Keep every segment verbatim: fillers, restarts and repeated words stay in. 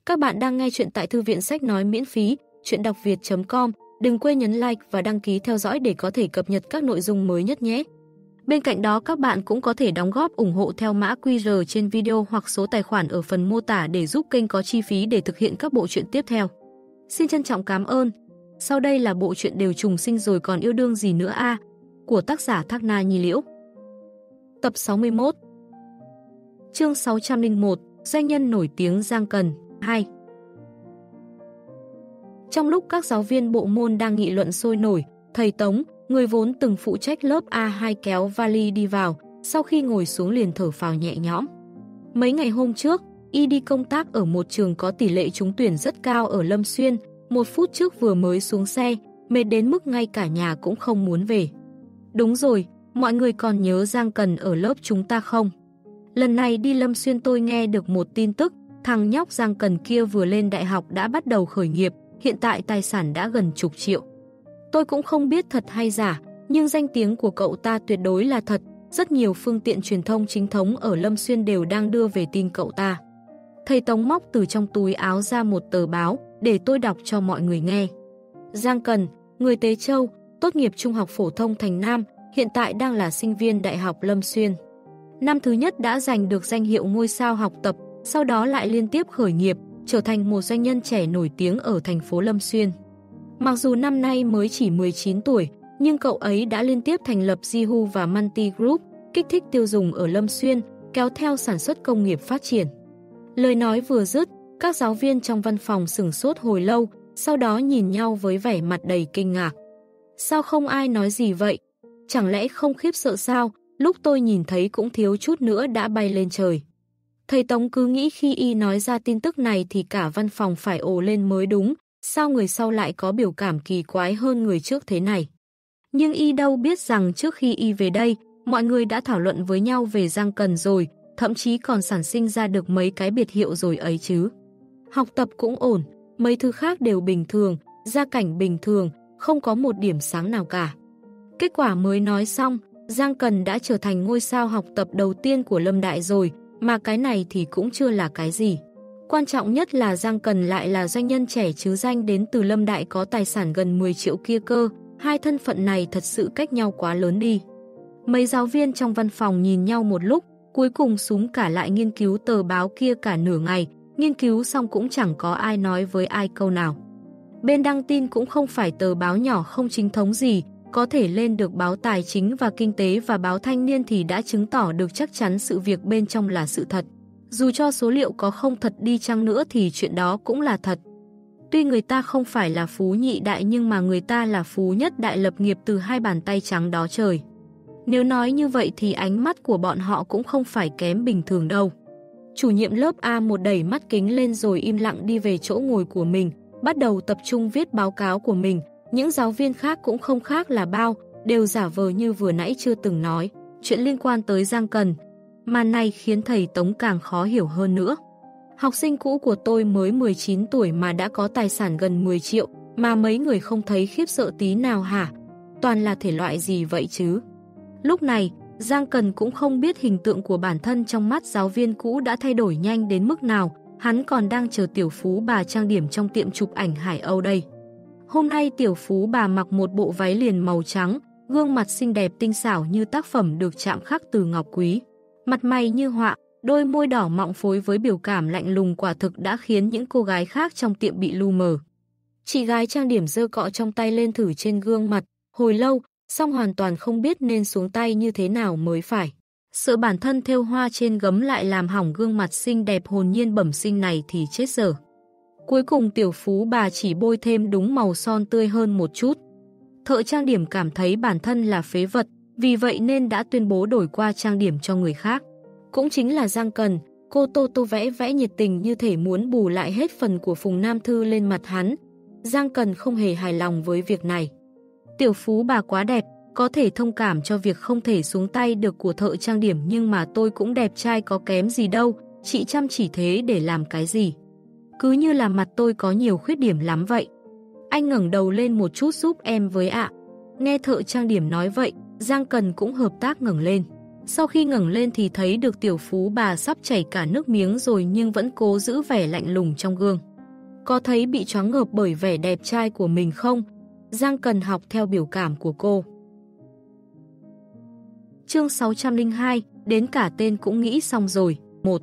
Các bạn đang nghe chuyện tại thư viện sách nói miễn phí, chuyện đọc việt chấm com. Đừng quên nhấn like và đăng ký theo dõi để có thể cập nhật các nội dung mới nhất nhé. Bên cạnh đó các bạn cũng có thể đóng góp ủng hộ theo mã quy rờ trên video hoặc số tài khoản ở phần mô tả để giúp kênh có chi phí để thực hiện các bộ truyện tiếp theo. Xin trân trọng cảm ơn. Sau đây là bộ truyện Đều trùng sinh rồi còn yêu đương gì nữa a của tác giả Thác Na Nhi Liễu. Tập sáu mươi mốt. Chương sáu trăm lẻ một, doanh nhân nổi tiếng Giang Cần hai. Trong lúc các giáo viên bộ môn đang nghị luận sôi nổi, thầy Tống, người vốn từng phụ trách lớp A hai kéo vali đi vào, sau khi ngồi xuống liền thở phào nhẹ nhõm. Mấy ngày hôm trước, y đi công tác ở một trường có tỷ lệ trúng tuyển rất cao ở Lâm Xuyên, một phút trước vừa mới xuống xe, mệt đến mức ngay cả nhà cũng không muốn về. Đúng rồi, mọi người còn nhớ Giang Cần ở lớp chúng ta không? Lần này đi Lâm Xuyên tôi nghe được một tin tức, thằng nhóc Giang Cần kia vừa lên đại học đã bắt đầu khởi nghiệp, hiện tại tài sản đã gần chục triệu. Tôi cũng không biết thật hay giả, nhưng danh tiếng của cậu ta tuyệt đối là thật, rất nhiều phương tiện truyền thông chính thống ở Lâm Xuyên đều đang đưa về tin cậu ta. Thầy Tống móc từ trong túi áo ra một tờ báo, để tôi đọc cho mọi người nghe. Giang Cần, người Tế Châu, tốt nghiệp trung học phổ thông Thành Nam, hiện tại đang là sinh viên Đại học Lâm Xuyên. Năm thứ nhất đã giành được danh hiệu ngôi sao học tập, sau đó lại liên tiếp khởi nghiệp, trở thành một doanh nhân trẻ nổi tiếng ở thành phố Lâm Xuyên. Mặc dù năm nay mới chỉ mười chín tuổi, nhưng cậu ấy đã liên tiếp thành lập Jihu và Multi Group, kích thích tiêu dùng ở Lâm Xuyên, kéo theo sản xuất công nghiệp phát triển. Lời nói vừa dứt, các giáo viên trong văn phòng sửng sốt hồi lâu, sau đó nhìn nhau với vẻ mặt đầy kinh ngạc. Sao không ai nói gì vậy? Chẳng lẽ không khiếp sợ sao? Lúc tôi nhìn thấy cũng thiếu chút nữa đã bay lên trời. Thầy Tống cứ nghĩ khi y nói ra tin tức này thì cả văn phòng phải ồ lên mới đúng, sao người sau lại có biểu cảm kỳ quái hơn người trước thế này. Nhưng y đâu biết rằng trước khi y về đây, mọi người đã thảo luận với nhau về Giang Cần rồi, thậm chí còn sản sinh ra được mấy cái biệt hiệu rồi ấy chứ. Học tập cũng ổn, mấy thứ khác đều bình thường, gia cảnh bình thường, không có một điểm sáng nào cả. Kết quả mới nói xong, Giang Cần đã trở thành ngôi sao học tập đầu tiên của Lâm Đại rồi, mà cái này thì cũng chưa là cái gì. Quan trọng nhất là Giang Cần lại là doanh nhân trẻ chứ danh đến từ Lâm Đại có tài sản gần mười triệu kia cơ, hai thân phận này thật sự cách nhau quá lớn đi. Mấy giáo viên trong văn phòng nhìn nhau một lúc, cuối cùng súm cả lại nghiên cứu tờ báo kia cả nửa ngày, nghiên cứu xong cũng chẳng có ai nói với ai câu nào. Bên đăng tin cũng không phải tờ báo nhỏ không chính thống gì, có thể lên được báo Tài chính và Kinh tế và báo Thanh niên thì đã chứng tỏ được chắc chắn sự việc bên trong là sự thật. Dù cho số liệu có không thật đi chăng nữa thì chuyện đó cũng là thật. Tuy người ta không phải là phú nhị đại nhưng mà người ta là phú nhất đại lập nghiệp từ hai bàn tay trắng đó trời. Nếu nói như vậy thì ánh mắt của bọn họ cũng không phải kém bình thường đâu. Chủ nhiệm lớp A một đẩy mắt kính lên rồi im lặng đi về chỗ ngồi của mình, bắt đầu tập trung viết báo cáo của mình. Những giáo viên khác cũng không khác là bao, đều giả vờ như vừa nãy chưa từng nói chuyện liên quan tới Giang Cần. Màn này khiến thầy Tống càng khó hiểu hơn nữa. Học sinh cũ của tôi mới mười chín tuổi mà đã có tài sản gần mười triệu, mà mấy người không thấy khiếp sợ tí nào hả? Toàn là thể loại gì vậy chứ? Lúc này, Giang Cần cũng không biết hình tượng của bản thân trong mắt giáo viên cũ đã thay đổi nhanh đến mức nào, hắn còn đang chờ tiểu phú bà trang điểm trong tiệm chụp ảnh Hải Âu đây. Hôm nay tiểu phú bà mặc một bộ váy liền màu trắng, gương mặt xinh đẹp tinh xảo như tác phẩm được chạm khắc từ ngọc quý. Mặt mày như họa, đôi môi đỏ mọng phối với biểu cảm lạnh lùng quả thực đã khiến những cô gái khác trong tiệm bị lu mờ. Chị gái trang điểm giơ cọ trong tay lên thử trên gương mặt, hồi lâu, xong hoàn toàn không biết nên xuống tay như thế nào mới phải. Sợ bản thân thêu hoa trên gấm lại làm hỏng gương mặt xinh đẹp hồn nhiên bẩm sinh này thì chết dở. Cuối cùng tiểu phú bà chỉ bôi thêm đúng màu son tươi hơn một chút. Thợ trang điểm cảm thấy bản thân là phế vật, vì vậy nên đã tuyên bố đổi qua trang điểm cho người khác. Cũng chính là Giang Cần, cô Tô Tô vẽ vẽ nhiệt tình như thể muốn bù lại hết phần của Phùng Nam Thư lên mặt hắn. Giang Cần không hề hài lòng với việc này. Tiểu phú bà quá đẹp, có thể thông cảm cho việc không thể xuống tay được của thợ trang điểm nhưng mà tôi cũng đẹp trai có kém gì đâu, chị chăm chỉ thế để làm cái gì? Cứ như là mặt tôi có nhiều khuyết điểm lắm vậy. Anh ngẩng đầu lên một chút giúp em với ạ. Nghe thợ trang điểm nói vậy, Giang Cần cũng hợp tác ngẩng lên. Sau khi ngẩng lên thì thấy được tiểu phú bà sắp chảy cả nước miếng rồi nhưng vẫn cố giữ vẻ lạnh lùng trong gương. Có thấy bị choáng ngợp bởi vẻ đẹp trai của mình không? Giang Cần học theo biểu cảm của cô. Chương sáu trăm lẻ hai, đến cả tên cũng nghĩ xong rồi. một.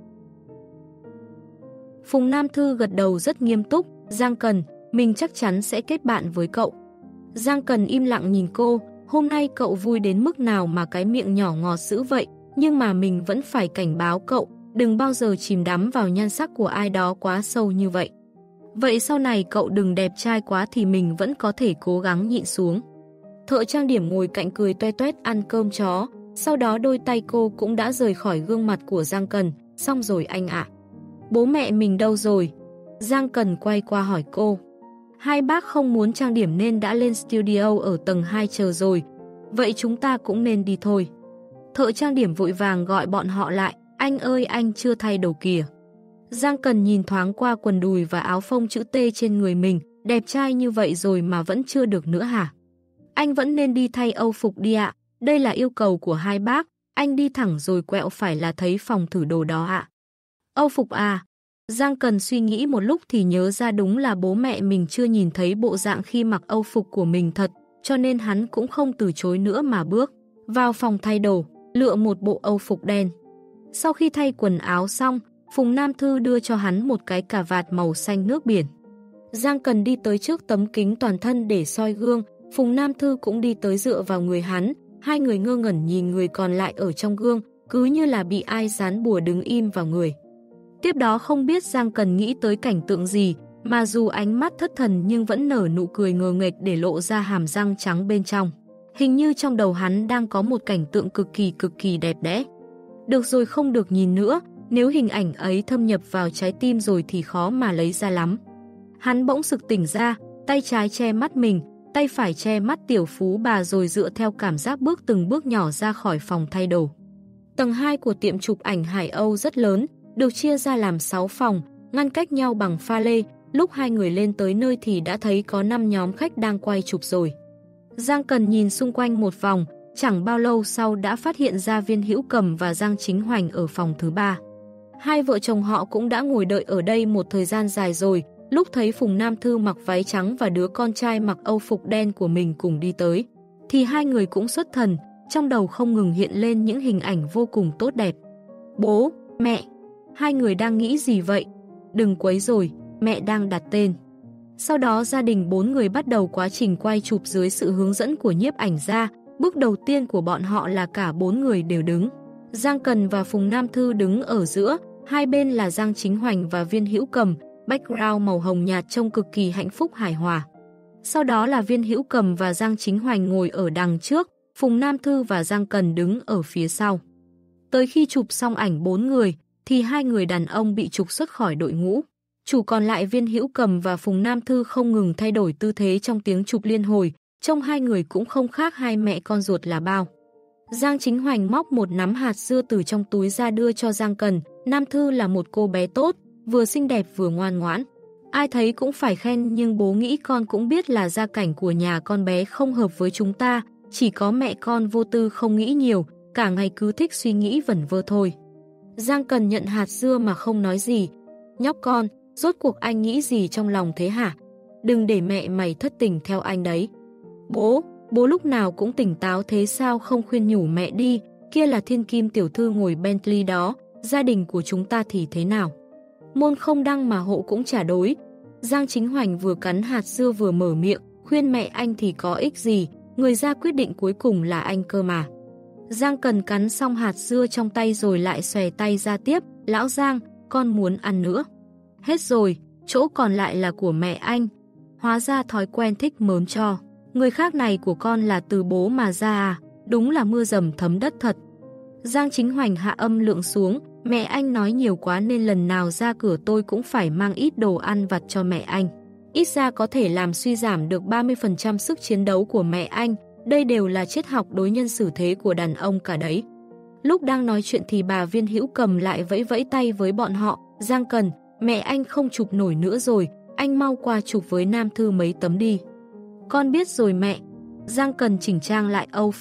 Phùng Nam Thư gật đầu rất nghiêm túc. Giang Cần, mình chắc chắn sẽ kết bạn với cậu. Giang Cần im lặng nhìn cô. Hôm nay cậu vui đến mức nào mà cái miệng nhỏ ngọt dữ vậy, nhưng mà mình vẫn phải cảnh báo cậu, đừng bao giờ chìm đắm vào nhan sắc của ai đó quá sâu như vậy. Vậy sau này cậu đừng đẹp trai quá thì mình vẫn có thể cố gắng nhịn xuống. Thợ trang điểm ngồi cạnh cười toe toét ăn cơm chó, sau đó đôi tay cô cũng đã rời khỏi gương mặt của Giang Cần. Xong rồi anh ạ. Bố mẹ mình đâu rồi? Giang Cần quay qua hỏi cô. Hai bác không muốn trang điểm nên đã lên studio ở tầng hai chờ rồi. Vậy chúng ta cũng nên đi thôi. Thợ trang điểm vội vàng gọi bọn họ lại. Anh ơi, anh chưa thay đồ kìa. Giang Cần nhìn thoáng qua quần đùi và áo phông chữ T trên người mình. Đẹp trai như vậy rồi mà vẫn chưa được nữa hả? Anh vẫn nên đi thay âu phục đi ạ. Đây là yêu cầu của hai bác. Anh đi thẳng rồi quẹo phải là thấy phòng thử đồ đó ạ. Âu phục à? Giang Cần suy nghĩ một lúc thì nhớ ra đúng là bố mẹ mình chưa nhìn thấy bộ dạng khi mặc âu phục của mình thật, cho nên hắn cũng không từ chối nữa mà bước vào phòng thay đồ, lựa một bộ âu phục đen. Sau khi thay quần áo xong, Phùng Nam Thư đưa cho hắn một cái cà vạt màu xanh nước biển. Giang Cần đi tới trước tấm kính toàn thân để soi gương, Phùng Nam Thư cũng đi tới dựa vào người hắn, hai người ngơ ngẩn nhìn người còn lại ở trong gương, cứ như là bị ai dán bùa đứng im vào người. Tiếp đó không biết Giang Cần nghĩ tới cảnh tượng gì, mà dù ánh mắt thất thần nhưng vẫn nở nụ cười ngờ nghệch để lộ ra hàm răng trắng bên trong. Hình như trong đầu hắn đang có một cảnh tượng cực kỳ cực kỳ đẹp đẽ. Được rồi, không được nhìn nữa, nếu hình ảnh ấy thâm nhập vào trái tim rồi thì khó mà lấy ra lắm. Hắn bỗng sực tỉnh ra, tay trái che mắt mình, tay phải che mắt tiểu phú bà rồi dựa theo cảm giác bước từng bước nhỏ ra khỏi phòng thay đồ. Tầng hai của tiệm chụp ảnh Hải Âu rất lớn, được chia ra làm sáu phòng, ngăn cách nhau bằng pha lê. Lúc hai người lên tới nơi thì đã thấy có năm nhóm khách đang quay chụp rồi. Giang Cần nhìn xung quanh một vòng, chẳng bao lâu sau đã phát hiện ra Viên Hữu Cầm và Giang Chính Hoành ở phòng thứ ba. Hai vợ chồng họ cũng đã ngồi đợi ở đây một thời gian dài rồi. Lúc thấy Phùng Nam Thư mặc váy trắng và đứa con trai mặc âu phục đen của mình cùng đi tới, thì hai người cũng xuất thần, trong đầu không ngừng hiện lên những hình ảnh vô cùng tốt đẹp. Bố, mẹ, hai người đang nghĩ gì vậy? Đừng quấy rồi, mẹ đang đặt tên. Sau đó gia đình bốn người bắt đầu quá trình quay chụp dưới sự hướng dẫn của nhiếp ảnh gia. Bước đầu tiên của bọn họ là cả bốn người đều đứng. Giang Cần và Phùng Nam Thư đứng ở giữa, hai bên là Giang Chính Hoành và Viên Hữu Cầm, background màu hồng nhạt trông cực kỳ hạnh phúc hài hòa. Sau đó là Viên Hữu Cầm và Giang Chính Hoành ngồi ở đằng trước, Phùng Nam Thư và Giang Cần đứng ở phía sau. Tới khi chụp xong ảnh bốn người, thì hai người đàn ông bị trục xuất khỏi đội ngũ. Chủ còn lại Viên Hữu Cầm và Phùng Nam Thư không ngừng thay đổi tư thế trong tiếng chụp liên hồi, trông hai người cũng không khác hai mẹ con ruột là bao. Giang Chính Hoành móc một nắm hạt dưa từ trong túi ra đưa cho Giang Cần. Nam Thư là một cô bé tốt, vừa xinh đẹp vừa ngoan ngoãn. Ai thấy cũng phải khen, nhưng bố nghĩ con cũng biết là gia cảnh của nhà con bé không hợp với chúng ta, chỉ có mẹ con vô tư không nghĩ nhiều, cả ngày cứ thích suy nghĩ vẩn vơ thôi. Giang Cần nhận hạt dưa mà không nói gì. Nhóc con, rốt cuộc anh nghĩ gì trong lòng thế hả? Đừng để mẹ mày thất tình theo anh đấy. Bố, bố lúc nào cũng tỉnh táo thế sao không khuyên nhủ mẹ đi, kia là thiên kim tiểu thư ngồi Bentley đó, gia đình của chúng ta thì thế nào? Môn không đăng mà hộ cũng trả đối. Giang Chính Hoành vừa cắn hạt dưa vừa mở miệng, khuyên mẹ anh thì có ích gì, người ra quyết định cuối cùng là anh cơ mà. Giang Cần cắn xong hạt dưa trong tay rồi lại xòe tay ra tiếp, lão Giang, con muốn ăn nữa. Hết rồi, chỗ còn lại là của mẹ anh. Hóa ra thói quen thích mớm cho. Người khác này của con là từ bố mà ra à, đúng là mưa dầm thấm đất thật. Giang Chính Hoành hạ âm lượng xuống, mẹ anh nói nhiều quá nên lần nào ra cửa tôi cũng phải mang ít đồ ăn vặt cho mẹ anh. Ít ra có thể làm suy giảm được ba mươi phần trăm sức chiến đấu của mẹ anh, đây đều là triết học đối nhân xử thế của đàn ông cả đấy. Lúc đang nói chuyện thì bà Viên Hữu Cầm lại vẫy vẫy tay với bọn họ, Giang Cần, mẹ anh không chụp nổi nữa rồi, anh mau qua chụp với Nam Thư mấy tấm đi. Con biết rồi mẹ. Giang Cần chỉnh trang lại âu phục,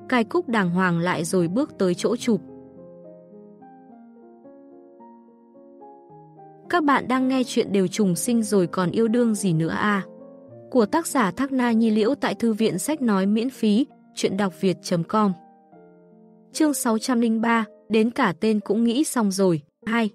cài cúc đàng hoàng lại rồi bước tới chỗ chụp. Các bạn đang nghe chuyện Đều Trùng Sinh Rồi Còn Yêu Đương Gì Nữa À? Của tác giả Thác Na Nhi Liễu tại Thư viện Sách Nói miễn phí, chuyện đọc việt chấm com. Chương sáu trăm lẻ ba, đến cả tên cũng nghĩ xong rồi. hai.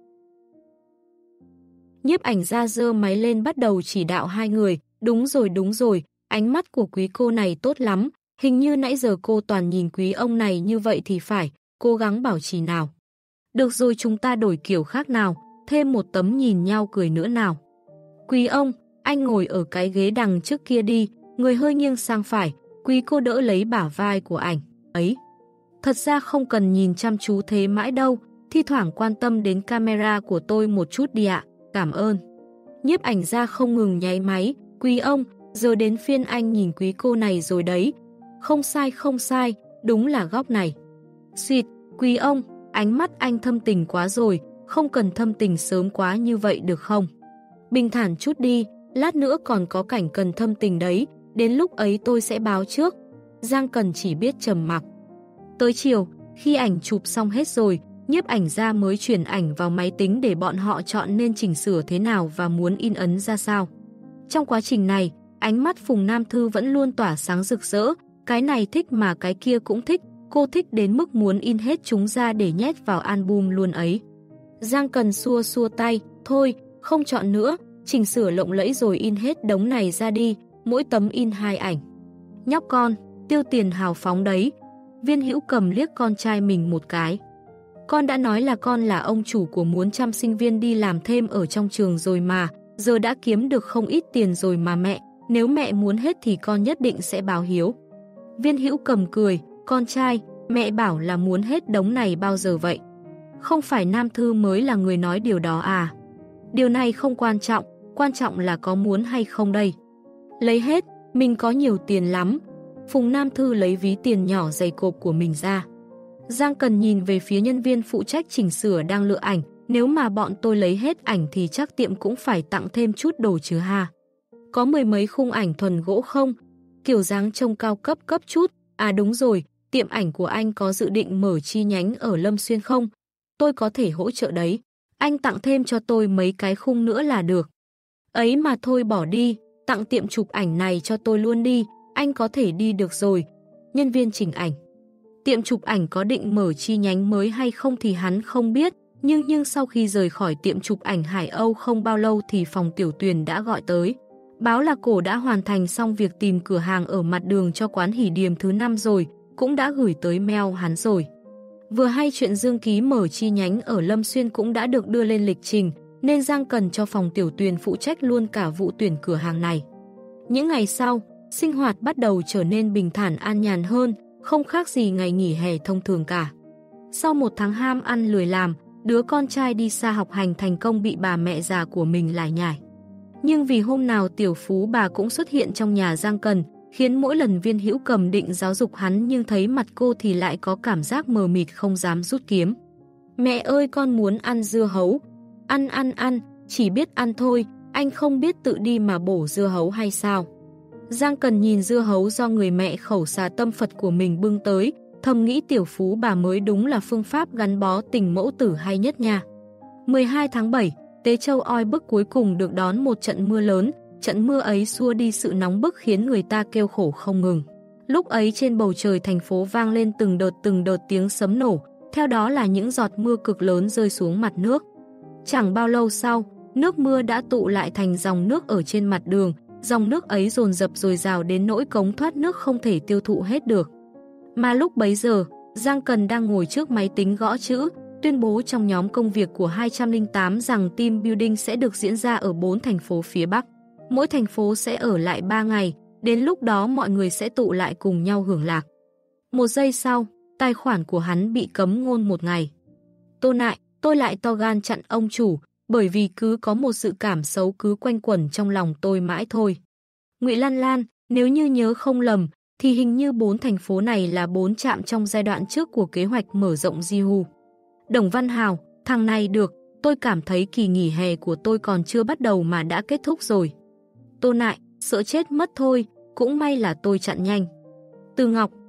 Nhiếp ảnh ra giơ máy lên bắt đầu chỉ đạo hai người. Đúng rồi, đúng rồi, ánh mắt của quý cô này tốt lắm. Hình như nãy giờ cô toàn nhìn quý ông này như vậy thì phải, cố gắng bảo trì nào. Được rồi, chúng ta đổi kiểu khác nào, thêm một tấm nhìn nhau cười nữa nào. Quý ông, anh ngồi ở cái ghế đằng trước kia đi, người hơi nghiêng sang phải, quý cô đỡ lấy bả vai của ảnh. Ấy, thật ra không cần nhìn chăm chú thế mãi đâu, thi thoảng quan tâm đến camera của tôi một chút đi ạ, cảm ơn. Nhiếp ảnh ra không ngừng nháy máy, quý ông, giờ đến phiên anh nhìn quý cô này rồi đấy. Không sai, không sai, đúng là góc này. Xịt, quý ông, ánh mắt anh thâm tình quá rồi, không cần thâm tình sớm quá như vậy được không? Bình thản chút đi, lát nữa còn có cảnh cần thâm tình đấy, đến lúc ấy tôi sẽ báo trước. Giang Cần chỉ biết trầm mặc. Tới chiều, khi ảnh chụp xong hết rồi, nhiếp ảnh ra mới chuyển ảnh vào máy tính để bọn họ chọn nên chỉnh sửa thế nào và muốn in ấn ra sao. Trong quá trình này, ánh mắt Phùng Nam Thư vẫn luôn tỏa sáng rực rỡ, cái này thích mà cái kia cũng thích, cô thích đến mức muốn in hết chúng ra để nhét vào album luôn ấy. Giang Cần xua xua tay, thôi, không chọn nữa, chỉnh sửa lộng lẫy rồi in hết đống này ra đi, mỗi tấm in hai ảnh. Nhóc con, tiêu tiền hào phóng đấy. Viên Hữu Cầm liếc con trai mình một cái. Con đã nói là con là ông chủ của muốn trăm sinh viên đi làm thêm ở trong trường rồi mà, giờ đã kiếm được không ít tiền rồi mà mẹ, nếu mẹ muốn hết thì con nhất định sẽ báo hiếu. Viên Hữu Cầm cười, con trai, mẹ bảo là muốn hết đống này bao giờ vậy? Không phải Nam Thư mới là người nói điều đó à? Điều này không quan trọng, quan trọng là có muốn hay không đây. Lấy hết, mình có nhiều tiền lắm. Phùng Nam Thư lấy ví tiền nhỏ dày cộp của mình ra. Giang Cần nhìn về phía nhân viên phụ trách chỉnh sửa đang lựa ảnh, nếu mà bọn tôi lấy hết ảnh thì chắc tiệm cũng phải tặng thêm chút đồ chứ ha. Có mười mấy khung ảnh thuần gỗ không? Kiểu dáng trông cao cấp cấp chút. À đúng rồi, tiệm ảnh của anh có dự định mở chi nhánh ở Lâm Xuyên không? Tôi có thể hỗ trợ đấy. Anh tặng thêm cho tôi mấy cái khung nữa là được. Ấy mà thôi bỏ đi, tặng tiệm chụp ảnh này cho tôi luôn đi, anh có thể đi được rồi. Nhân viên chỉnh ảnh. Tiệm chụp ảnh có định mở chi nhánh mới hay không thì hắn không biết, nhưng nhưng sau khi rời khỏi tiệm chụp ảnh Hải Âu không bao lâu thì phòng Tiểu Tuyền đã gọi tới. Báo là cổ đã hoàn thành xong việc tìm cửa hàng ở mặt đường cho quán Hỷ Điềm thứ năm rồi, cũng đã gửi tới mail hắn rồi. Vừa hay chuyện Dương Ký mở chi nhánh ở Lâm Xuyên cũng đã được đưa lên lịch trình, nên Giang Cần cho phòng Tiểu Tuyền phụ trách luôn cả vụ tuyển cửa hàng này. Những ngày sau, sinh hoạt bắt đầu trở nên bình thản an nhàn hơn, không khác gì ngày nghỉ hè thông thường cả. Sau một tháng ham ăn lười làm, đứa con trai đi xa học hành thành công bị bà mẹ già của mình lải nhải. Nhưng vì hôm nào tiểu phú bà cũng xuất hiện trong nhà Giang Cần, khiến mỗi lần Viên Hữu Cầm định giáo dục hắn nhưng thấy mặt cô thì lại có cảm giác mờ mịt không dám rút kiếm. Mẹ ơi, con muốn ăn dưa hấu. Ăn ăn ăn, chỉ biết ăn thôi, anh không biết tự đi mà bổ dưa hấu hay sao? Giang Cần nhìn dưa hấu do người mẹ khẩu xà tâm Phật của mình bưng tới, thầm nghĩ tiểu phú bà mới đúng là phương pháp gắn bó tình mẫu tử hay nhất nha. mười hai tháng bảy, Tế Châu oi bức cuối cùng được đón một trận mưa lớn, trận mưa ấy xua đi sự nóng bức khiến người ta kêu khổ không ngừng. Lúc ấy trên bầu trời thành phố vang lên từng đợt từng đợt tiếng sấm nổ, theo đó là những giọt mưa cực lớn rơi xuống mặt nước. Chẳng bao lâu sau, nước mưa đã tụ lại thành dòng nước ở trên mặt đường, dòng nước ấy dồn dập dồi dào đến nỗi cống thoát nước không thể tiêu thụ hết được. Mà lúc bấy giờ, Giang Cần đang ngồi trước máy tính gõ chữ, tuyên bố trong nhóm công việc của hai trăm lẻ tám rằng team building sẽ được diễn ra ở bốn thành phố phía Bắc. Mỗi thành phố sẽ ở lại ba ngày, đến lúc đó mọi người sẽ tụ lại cùng nhau hưởng lạc. Một giây sau, tài khoản của hắn bị cấm ngôn một ngày. Tôi lại, tôi lại to gan chặn ông chủ, bởi vì cứ có một sự cảm xấu cứ quanh quẩn trong lòng tôi mãi thôi. Ngụy Lan Lan, nếu như nhớ không lầm, thì hình như bốn thành phố này là bốn trạm trong giai đoạn trước của kế hoạch mở rộng Jihu. Đồng Văn Hào, thằng này được, tôi cảm thấy kỳ nghỉ hè của tôi còn chưa bắt đầu mà đã kết thúc rồi. Tô Nại, sợ chết mất thôi, cũng may là tôi chặn nhanh. Từ Ngọc,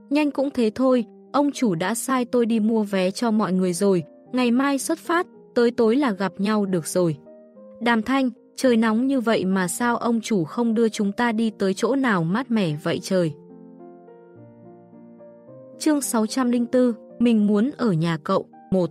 Nhanh cũng thế thôi, ông chủ đã sai tôi đi mua vé cho mọi người rồi, ngày mai xuất phát, tới tối là gặp nhau được rồi. Đàm Thanh, trời nóng như vậy mà sao ông chủ không đưa chúng ta đi tới chỗ nào mát mẻ vậy trời? Chương sáu trăm lẻ bốn, mình muốn ở nhà cậu, một.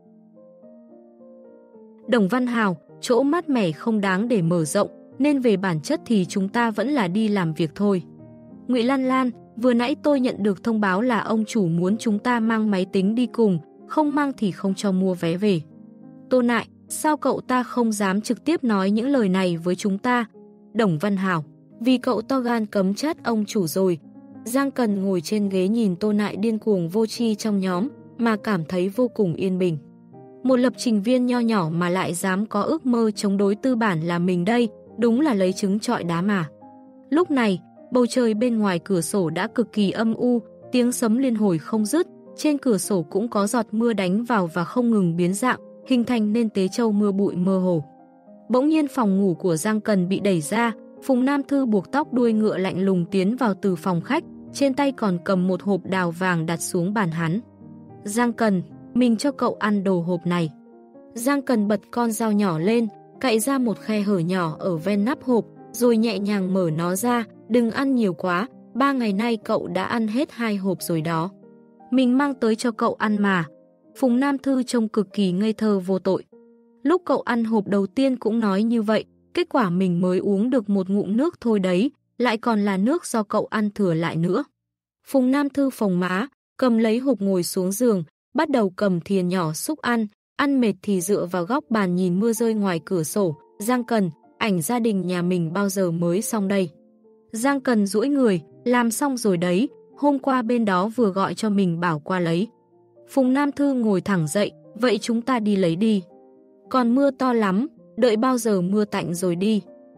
Đồng Văn Hào, chỗ mát mẻ không đáng để mở rộng, nên về bản chất thì chúng ta vẫn là đi làm việc thôi. Ngụy Lan Lan, vừa nãy tôi nhận được thông báo là ông chủ muốn chúng ta mang máy tính đi cùng, không mang thì không cho mua vé về. Tô Nại, sao cậu ta không dám trực tiếp nói những lời này với chúng ta? Đồng Văn Hào, vì cậu to gan cấm chát ông chủ rồi. Giang Cần ngồi trên ghế nhìn Tô Nại điên cuồng vô tri trong nhóm, mà cảm thấy vô cùng yên bình. Một lập trình viên nho nhỏ mà lại dám có ước mơ chống đối tư bản là mình đây, đúng là lấy trứng trọi đá mà. Lúc này, bầu trời bên ngoài cửa sổ đã cực kỳ âm u, tiếng sấm liên hồi không dứt, trên cửa sổ cũng có giọt mưa đánh vào và không ngừng biến dạng, hình thành nên tế châu mưa bụi mơ hồ. Bỗng nhiên phòng ngủ của Giang Cần bị đẩy ra, Phùng Nam Thư buộc tóc đuôi ngựa lạnh lùng tiến vào từ phòng khách, trên tay còn cầm một hộp đào vàng đặt xuống bàn hắn. Giang Cần, mình cho cậu ăn đồ hộp này. Giang Cần bật con dao nhỏ lên, cạy ra một khe hở nhỏ ở ven nắp hộp, rồi nhẹ nhàng mở nó ra, đừng ăn nhiều quá, ba ngày nay cậu đã ăn hết hai hộp rồi đó. Mình mang tới cho cậu ăn mà. Phùng Nam Thư trông cực kỳ ngây thơ vô tội. Lúc cậu ăn hộp đầu tiên cũng nói như vậy, kết quả mình mới uống được một ngụm nước thôi đấy, lại còn là nước do cậu ăn thừa lại nữa. Phùng Nam Thư phồng má, cầm lấy hộp ngồi xuống giường, bắt đầu cầm thìa nhỏ xúc ăn, ăn mệt thì dựa vào góc bàn nhìn mưa rơi ngoài cửa sổ. Giang Cần, ảnh gia đình nhà mình bao giờ mới xong đây? Giang Cần duỗi người, làm xong rồi đấy, hôm qua bên đó vừa gọi cho mình bảo qua lấy. Phùng Nam Thư ngồi thẳng dậy, vậy chúng ta đi lấy đi. Còn mưa to lắm, đợi bao giờ mưa tạnh rồi đi.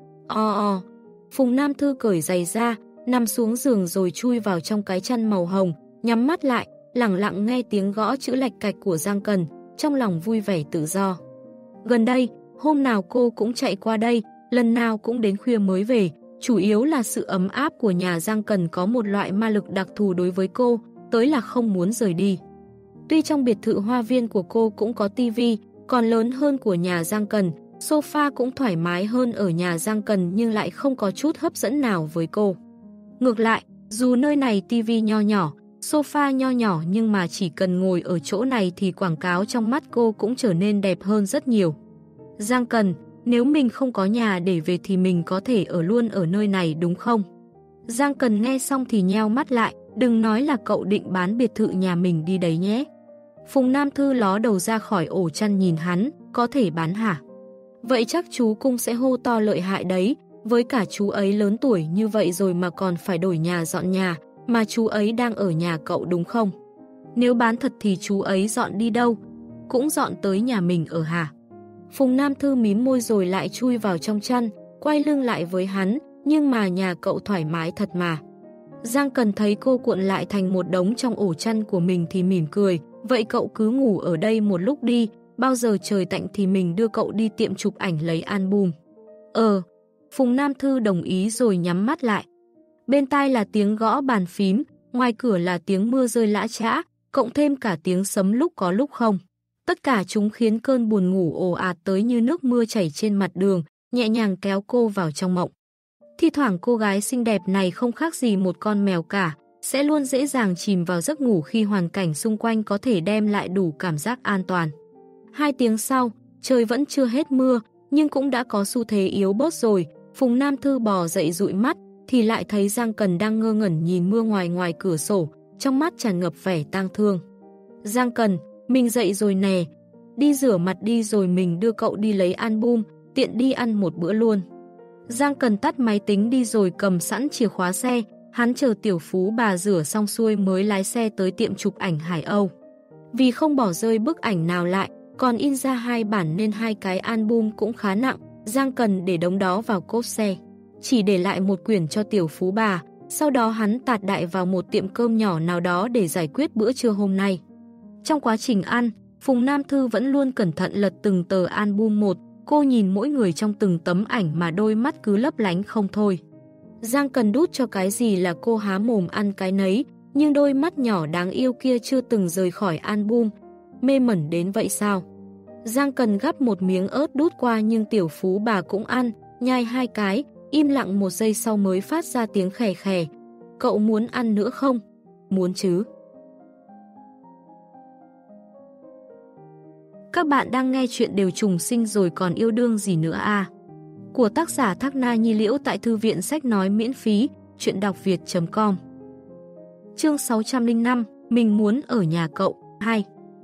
O o, Phùng Nam Thư cởi giày ra, nằm xuống giường rồi chui vào trong cái chăn màu hồng, nhắm mắt lại, lặng lặng nghe tiếng gõ chữ lạch cạch của Giang Cần, trong lòng vui vẻ tự do. Gần đây, hôm nào cô cũng chạy qua đây, lần nào cũng đến khuya mới về, chủ yếu là sự ấm áp của nhà Giang Cần có một loại ma lực đặc thù đối với cô, tới là không muốn rời đi. Tuy trong biệt thự hoa viên của cô cũng có tivi, còn lớn hơn của nhà Giang Cần, sofa cũng thoải mái hơn ở nhà Giang Cần nhưng lại không có chút hấp dẫn nào với cô. Ngược lại, dù nơi này tivi nho nhỏ, sofa nho nhỏ nhưng mà chỉ cần ngồi ở chỗ này thì quảng cáo trong mắt cô cũng trở nên đẹp hơn rất nhiều. Giang Cần, nếu mình không có nhà để về thì mình có thể ở luôn ở nơi này đúng không? Giang Cần nghe xong thì nheo mắt lại, đừng nói là cậu định bán biệt thự nhà mình đi đấy nhé. Phùng Nam Thư ló đầu ra khỏi ổ chăn nhìn hắn, có thể bán hả? Vậy chắc chú Cung sẽ hô to lợi hại đấy, với cả chú ấy lớn tuổi như vậy rồi mà còn phải đổi nhà dọn nhà, mà chú ấy đang ở nhà cậu đúng không? Nếu bán thật thì chú ấy dọn đi đâu? Cũng dọn tới nhà mình ở hả? Phùng Nam Thư mím môi rồi lại chui vào trong chăn, quay lưng lại với hắn, nhưng mà nhà cậu thoải mái thật mà. Giang Cần thấy cô cuộn lại thành một đống trong ổ chăn của mình thì mỉm cười, vậy cậu cứ ngủ ở đây một lúc đi, bao giờ trời tạnh thì mình đưa cậu đi tiệm chụp ảnh lấy album. Ờ, Phùng Nam Thư đồng ý rồi nhắm mắt lại. Bên tai là tiếng gõ bàn phím, ngoài cửa là tiếng mưa rơi lã chã, cộng thêm cả tiếng sấm lúc có lúc không. Tất cả chúng khiến cơn buồn ngủ ồ ạt tới như nước mưa chảy trên mặt đường, nhẹ nhàng kéo cô vào trong mộng. Thi thoảng cô gái xinh đẹp này không khác gì một con mèo cả, sẽ luôn dễ dàng chìm vào giấc ngủ khi hoàn cảnh xung quanh có thể đem lại đủ cảm giác an toàn. Hai tiếng sau, trời vẫn chưa hết mưa, nhưng cũng đã có xu thế yếu bớt rồi. Phùng Nam Thư bò dậy dụi mắt, thì lại thấy Giang Cần đang ngơ ngẩn nhìn mưa ngoài ngoài cửa sổ, trong mắt tràn ngập vẻ tang thương. Giang Cần, mình dậy rồi nè, đi rửa mặt đi rồi mình đưa cậu đi lấy album, tiện đi ăn một bữa luôn. Giang Cần tắt máy tính đi rồi cầm sẵn chìa khóa xe, hắn chờ tiểu phú bà rửa xong xuôi mới lái xe tới tiệm chụp ảnh Hải Âu. Vì không bỏ rơi bức ảnh nào lại, còn in ra hai bản nên hai cái album cũng khá nặng, Giang Cần để đống đó vào cốp xe. Chỉ để lại một quyển cho tiểu phú bà, sau đó hắn tạt đại vào một tiệm cơm nhỏ nào đó để giải quyết bữa trưa hôm nay. Trong quá trình ăn, Phùng Nam Thư vẫn luôn cẩn thận lật từng tờ album một, cô nhìn mỗi người trong từng tấm ảnh mà đôi mắt cứ lấp lánh không thôi. Giang Cần đút cho cái gì là cô há mồm ăn cái nấy, nhưng đôi mắt nhỏ đáng yêu kia chưa từng rời khỏi album. Mê mẩn đến vậy sao? Giang Cần gắp một miếng ớt đút qua nhưng tiểu phú bà cũng ăn, nhai hai cái, im lặng một giây sau mới phát ra tiếng khè khè. Cậu muốn ăn nữa không? Muốn chứ. Các bạn đang nghe chuyện Đều Trùng Sinh Rồi Còn Yêu Đương Gì Nữa À? Của tác giả Thác Na Nhi Liễu tại Thư viện Sách Nói miễn phí, chuyện đọc việt chấm com. Chương sáu trăm lẻ năm, mình muốn ở nhà cậu, hai.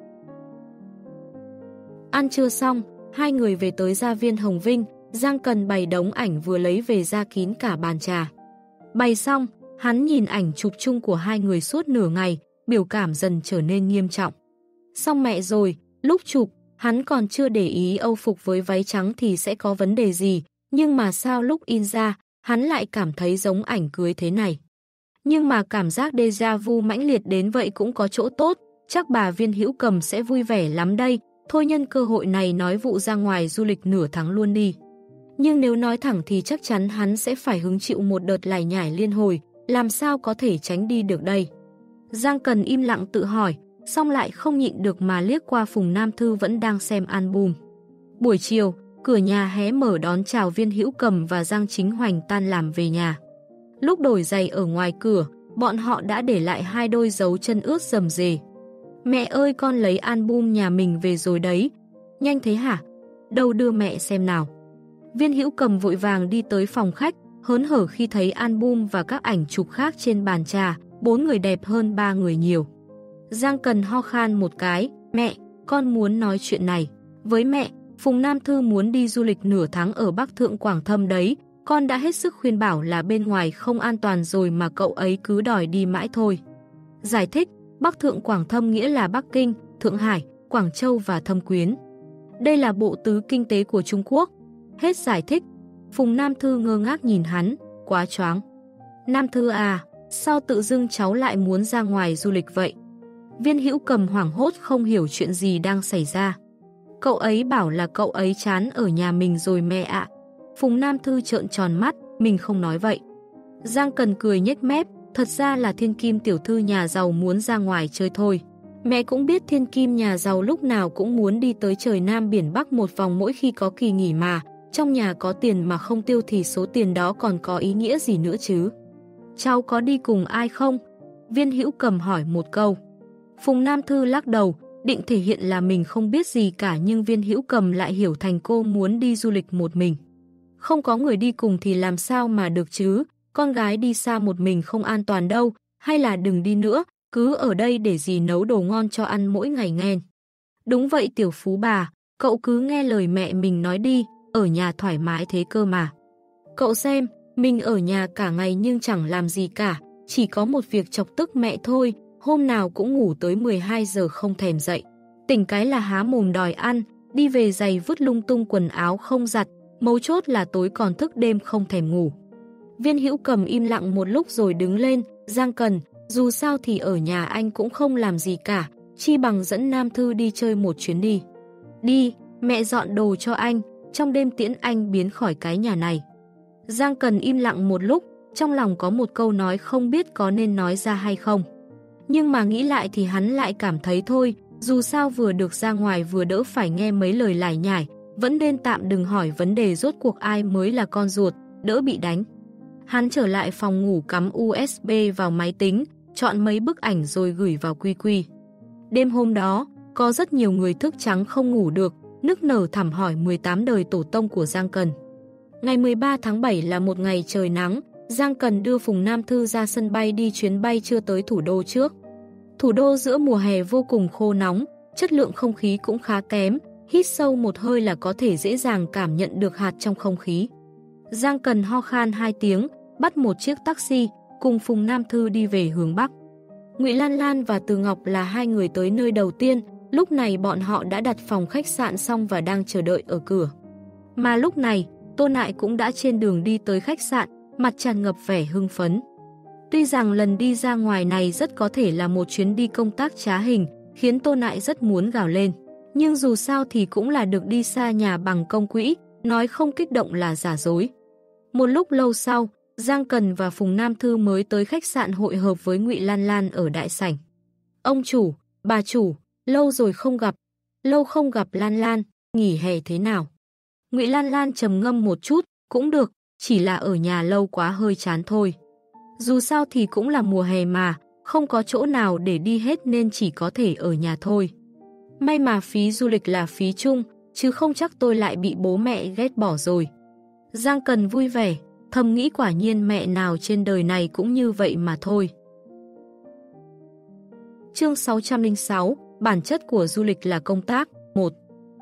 Ăn trưa xong, hai người về tới gia viên Hồng Vinh, Giang Cần bày đống ảnh vừa lấy về ra kín cả bàn trà. Bày xong, hắn nhìn ảnh chụp chung của hai người suốt nửa ngày, biểu cảm dần trở nên nghiêm trọng. Xong mẹ rồi, lúc chụp, hắn còn chưa để ý âu phục với váy trắng thì sẽ có vấn đề gì, nhưng mà sao lúc in ra, hắn lại cảm thấy giống ảnh cưới thế này. Nhưng mà cảm giác déjà vu mãnh liệt đến vậy cũng có chỗ tốt, chắc bà Viên Hữu Cầm sẽ vui vẻ lắm đây, thôi nhân cơ hội này nói vụ ra ngoài du lịch nửa tháng luôn đi. Nhưng nếu nói thẳng thì chắc chắn hắn sẽ phải hứng chịu một đợt lải nhải liên hồi, làm sao có thể tránh đi được đây. Giang Cần im lặng tự hỏi, xong lại không nhịn được mà liếc qua Phùng Nam Thư vẫn đang xem album. Buổi chiều, cửa nhà hé mở đón chào Viên Hữu Cầm và Giang Chính Hoành tan làm về nhà. Lúc đổi giày ở ngoài cửa, bọn họ đã để lại hai đôi dấu chân ướt rầm rề. Mẹ ơi, con lấy album nhà mình về rồi đấy. Nhanh thế hả? Đâu đưa mẹ xem nào. Viên Hữu Cầm vội vàng đi tới phòng khách, hớn hở khi thấy album và các ảnh chụp khác trên bàn trà, bốn người đẹp hơn ba người nhiều. Giang Cần ho khan một cái, mẹ, con muốn nói chuyện này. Với mẹ, Phùng Nam Thư muốn đi du lịch nửa tháng ở Bắc Thượng Quảng Thâm đấy, con đã hết sức khuyên bảo là bên ngoài không an toàn rồi mà cậu ấy cứ đòi đi mãi thôi. Giải thích, Bắc Thượng Quảng Thâm nghĩa là Bắc Kinh, Thượng Hải, Quảng Châu và Thâm Quyến. Đây là bộ tứ kinh tế của Trung Quốc. Hết giải thích, Phùng Nam Thư ngơ ngác nhìn hắn, quá choáng. Nam Thư à, sao tự dưng cháu lại muốn ra ngoài du lịch vậy? Viên Hữu Cầm hoảng hốt không hiểu chuyện gì đang xảy ra. Cậu ấy bảo là cậu ấy chán ở nhà mình rồi mẹ ạ. Phùng Nam Thư trợn tròn mắt, mình không nói vậy. Giang Cần cười nhếch mép, thật ra là Thiên Kim tiểu thư nhà giàu muốn ra ngoài chơi thôi. Mẹ cũng biết Thiên Kim nhà giàu lúc nào cũng muốn đi tới trời Nam biển Bắc một vòng mỗi khi có kỳ nghỉ mà. Trong nhà có tiền mà không tiêu thì số tiền đó còn có ý nghĩa gì nữa chứ. Cháu có đi cùng ai không? Viên Hữu Cầm hỏi một câu. Phùng Nam Thư lắc đầu, định thể hiện là mình không biết gì cả, nhưng Viên Hữu Cầm lại hiểu thành cô muốn đi du lịch một mình. Không có người đi cùng thì làm sao mà được chứ, con gái đi xa một mình không an toàn đâu, hay là đừng đi nữa, cứ ở đây để dì nấu đồ ngon cho ăn mỗi ngày nghe. Đúng vậy tiểu phú bà, cậu cứ nghe lời mẹ mình nói đi, ở nhà thoải mái thế cơ mà. Cậu xem, mình ở nhà cả ngày nhưng chẳng làm gì cả, chỉ có một việc chọc tức mẹ thôi, hôm nào cũng ngủ tới mười hai giờ không thèm dậy. Tỉnh cái là há mồm đòi ăn, đi về giày vứt lung tung quần áo không giặt, mấu chốt là tối còn thức đêm không thèm ngủ. Viên Hữu Cầm im lặng một lúc rồi đứng lên, Giang Cần, dù sao thì ở nhà anh cũng không làm gì cả, chi bằng dẫn Nam Thư đi chơi một chuyến đi. Đi, mẹ dọn đồ cho anh, trong đêm tiễn anh biến khỏi cái nhà này. Giang Cần im lặng một lúc, trong lòng có một câu nói không biết có nên nói ra hay không. Nhưng mà nghĩ lại thì hắn lại cảm thấy thôi, dù sao vừa được ra ngoài vừa đỡ phải nghe mấy lời lải nhải, vẫn nên tạm đừng hỏi vấn đề rốt cuộc ai mới là con ruột, đỡ bị đánh. Hắn trở lại phòng ngủ cắm u ét bê vào máy tính, chọn mấy bức ảnh rồi gửi vào quy quy. Đêm hôm đó, có rất nhiều người thức trắng không ngủ được, nức nở thẳm hỏi mười tám đời tổ tông của Giang Cần. Ngày mười ba tháng bảy là một ngày trời nắng, Giang Cần đưa Phùng Nam Thư ra sân bay đi chuyến bay chưa tới thủ đô trước. Thủ đô giữa mùa hè vô cùng khô nóng, chất lượng không khí cũng khá kém, hít sâu một hơi là có thể dễ dàng cảm nhận được hạt trong không khí. Giang Cần ho khan hai tiếng, bắt một chiếc taxi, cùng Phùng Nam Thư đi về hướng Bắc. Ngụy Lan Lan và Từ Ngọc là hai người tới nơi đầu tiên, lúc này bọn họ đã đặt phòng khách sạn xong và đang chờ đợi ở cửa. Mà lúc này, Tô Nại cũng đã trên đường đi tới khách sạn, mặt tràn ngập vẻ hưng phấn. Tuy rằng lần đi ra ngoài này rất có thể là một chuyến đi công tác trá hình, khiến Tô Nại rất muốn gào lên. Nhưng dù sao thì cũng là được đi xa nhà bằng công quỹ, nói không kích động là giả dối. Một lúc lâu sau, Giang Cần và Phùng Nam Thư mới tới khách sạn hội hợp với Ngụy Lan Lan ở đại sảnh. Ông chủ, bà chủ, lâu rồi không gặp. Lâu không gặp Lan Lan, nghỉ hè thế nào? Ngụy Lan Lan trầm ngâm một chút, cũng được, chỉ là ở nhà lâu quá hơi chán thôi. Dù sao thì cũng là mùa hè mà, không có chỗ nào để đi hết nên chỉ có thể ở nhà thôi. May mà phí du lịch là phí chung, chứ không chắc tôi lại bị bố mẹ ghét bỏ rồi. Giang Cần vui vẻ, thầm nghĩ quả nhiên mẹ nào trên đời này cũng như vậy mà thôi. Chương sáu trăm lẻ sáu, bản chất của du lịch là công tác, một.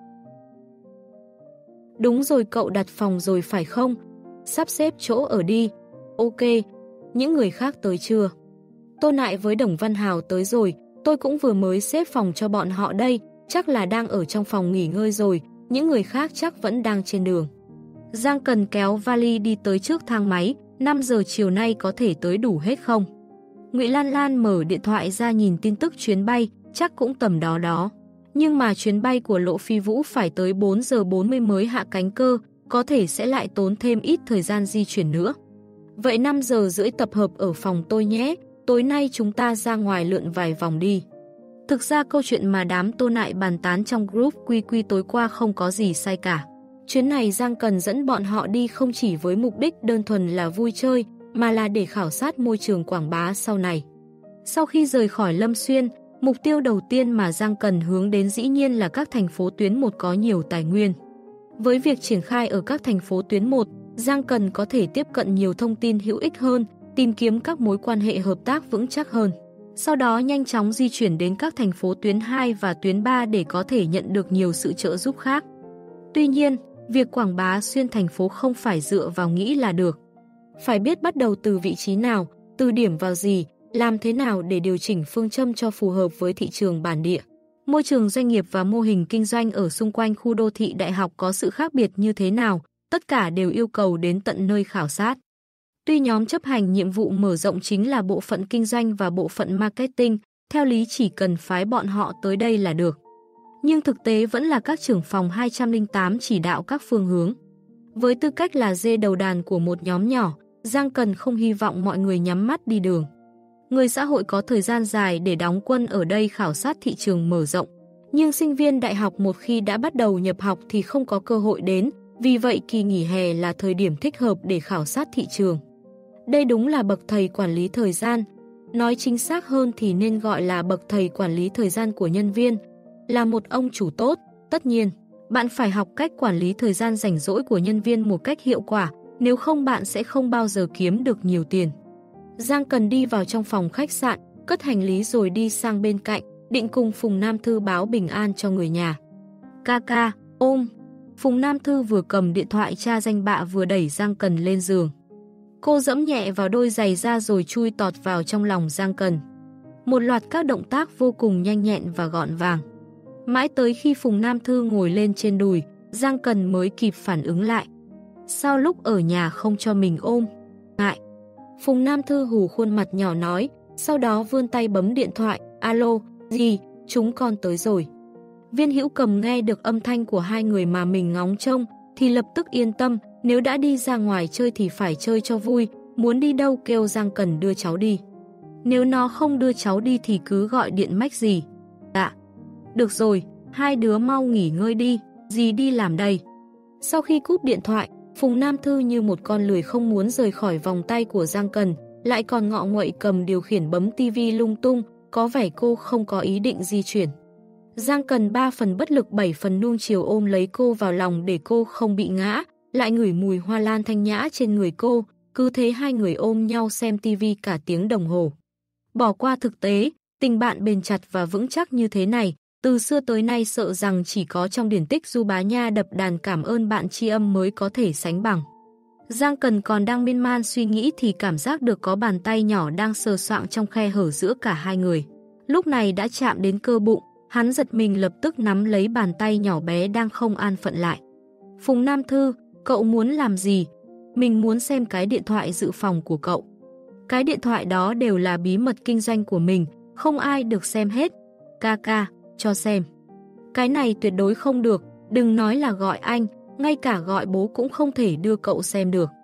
Đúng rồi, cậu đặt phòng rồi phải không? Sắp xếp chỗ ở đi. Ok, những người khác tới chưa? Tô Nại với Đồng Văn Hào tới rồi, tôi cũng vừa mới xếp phòng cho bọn họ đây, chắc là đang ở trong phòng nghỉ ngơi rồi, những người khác chắc vẫn đang trên đường. Giang Cần kéo vali đi tới trước thang máy, năm giờ chiều nay có thể tới đủ hết không? Ngụy Lan Lan mở điện thoại ra nhìn tin tức chuyến bay, chắc cũng tầm đó đó. Nhưng mà chuyến bay của Lộ Phi Vũ phải tới bốn giờ bốn mươi mới hạ cánh cơ, có thể sẽ lại tốn thêm ít thời gian di chuyển nữa. Vậy năm giờ rưỡi tập hợp ở phòng tôi nhé, tối nay chúng ta ra ngoài lượn vài vòng đi. Thực ra câu chuyện mà đám Tô Nại bàn tán trong group quy quy tối qua không có gì sai cả. Chuyến này Giang Cần dẫn bọn họ đi không chỉ với mục đích đơn thuần là vui chơi, mà là để khảo sát môi trường quảng bá sau này. Sau khi rời khỏi Lâm Xuyên, mục tiêu đầu tiên mà Giang Cần hướng đến dĩ nhiên là các thành phố tuyến một có nhiều tài nguyên. Với việc triển khai ở các thành phố tuyến một, Giang Cần có thể tiếp cận nhiều thông tin hữu ích hơn, tìm kiếm các mối quan hệ hợp tác vững chắc hơn. Sau đó nhanh chóng di chuyển đến các thành phố tuyến hai và tuyến ba để có thể nhận được nhiều sự trợ giúp khác. Tuy nhiên, việc quảng bá xuyên thành phố không phải dựa vào nghĩ là được. Phải biết bắt đầu từ vị trí nào, từ điểm vào gì, làm thế nào để điều chỉnh phương châm cho phù hợp với thị trường bản địa. Môi trường doanh nghiệp và mô hình kinh doanh ở xung quanh khu đô thị đại học có sự khác biệt như thế nào, tất cả đều yêu cầu đến tận nơi khảo sát. Tuy nhóm chấp hành nhiệm vụ mở rộng chính là bộ phận kinh doanh và bộ phận marketing, theo lý chỉ cần phái bọn họ tới đây là được. Nhưng thực tế vẫn là các trưởng phòng hai không không tám chỉ đạo các phương hướng. Với tư cách là dê đầu đàn của một nhóm nhỏ, Giang Cần không hy vọng mọi người nhắm mắt đi đường. Người xã hội có thời gian dài để đóng quân ở đây khảo sát thị trường mở rộng. Nhưng sinh viên đại học một khi đã bắt đầu nhập học thì không có cơ hội đến, vì vậy kỳ nghỉ hè là thời điểm thích hợp để khảo sát thị trường. Đây đúng là bậc thầy quản lý thời gian. Nói chính xác hơn thì nên gọi là bậc thầy quản lý thời gian của nhân viên. Là một ông chủ tốt, tất nhiên, bạn phải học cách quản lý thời gian rảnh rỗi của nhân viên một cách hiệu quả, nếu không bạn sẽ không bao giờ kiếm được nhiều tiền. Giang Cần đi vào trong phòng khách sạn, cất hành lý rồi đi sang bên cạnh, định cùng Phùng Nam Thư báo bình an cho người nhà. Ca ca, ôm. Phùng Nam Thư vừa cầm điện thoại tra danh bạ vừa đẩy Giang Cần lên giường. Cô dẫm nhẹ vào đôi giày ra rồi chui tọt vào trong lòng Giang Cần. Một loạt các động tác vô cùng nhanh nhẹn và gọn vàng. Mãi tới khi Phùng Nam Thư ngồi lên trên đùi, Giang Cần mới kịp phản ứng lại. Sao lúc ở nhà không cho mình ôm? Ngại. Phùng Nam Thư hù khuôn mặt nhỏ nói, sau đó vươn tay bấm điện thoại. Alo, gì? Chúng con tới rồi. Viên Hữu Cầm nghe được âm thanh của hai người mà mình ngóng trông thì lập tức yên tâm, nếu đã đi ra ngoài chơi thì phải chơi cho vui, muốn đi đâu kêu Giang Cần đưa cháu đi. Nếu nó không đưa cháu đi thì cứ gọi điện mách gì. Dạ. Được rồi, hai đứa mau nghỉ ngơi đi, dì đi làm đây. Sau khi cúp điện thoại, Phùng Nam Thư như một con lười không muốn rời khỏi vòng tay của Giang Cần, lại còn ngọ nguậy cầm điều khiển bấm tivi lung tung, có vẻ cô không có ý định di chuyển. Giang Cần ba phần bất lực bảy phần nuông chiều ôm lấy cô vào lòng để cô không bị ngã, lại ngửi mùi hoa lan thanh nhã trên người cô, cứ thế hai người ôm nhau xem tivi cả tiếng đồng hồ. Bỏ qua thực tế, tình bạn bền chặt và vững chắc như thế này, từ xưa tới nay sợ rằng chỉ có trong điển tích Du Bá Nha đập đàn cảm ơn bạn tri âm mới có thể sánh bằng. Giang Cần còn đang miên man suy nghĩ thì cảm giác được có bàn tay nhỏ đang sờ soạng trong khe hở giữa cả hai người. Lúc này đã chạm đến cơ bụng, hắn giật mình lập tức nắm lấy bàn tay nhỏ bé đang không an phận lại. Phùng Nam Thư, cậu muốn làm gì? Mình muốn xem cái điện thoại dự phòng của cậu. Cái điện thoại đó đều là bí mật kinh doanh của mình, không ai được xem hết. Ca ca, cho xem. Cái này tuyệt đối không được, đừng nói là gọi anh, ngay cả gọi bố cũng không thể đưa cậu xem được.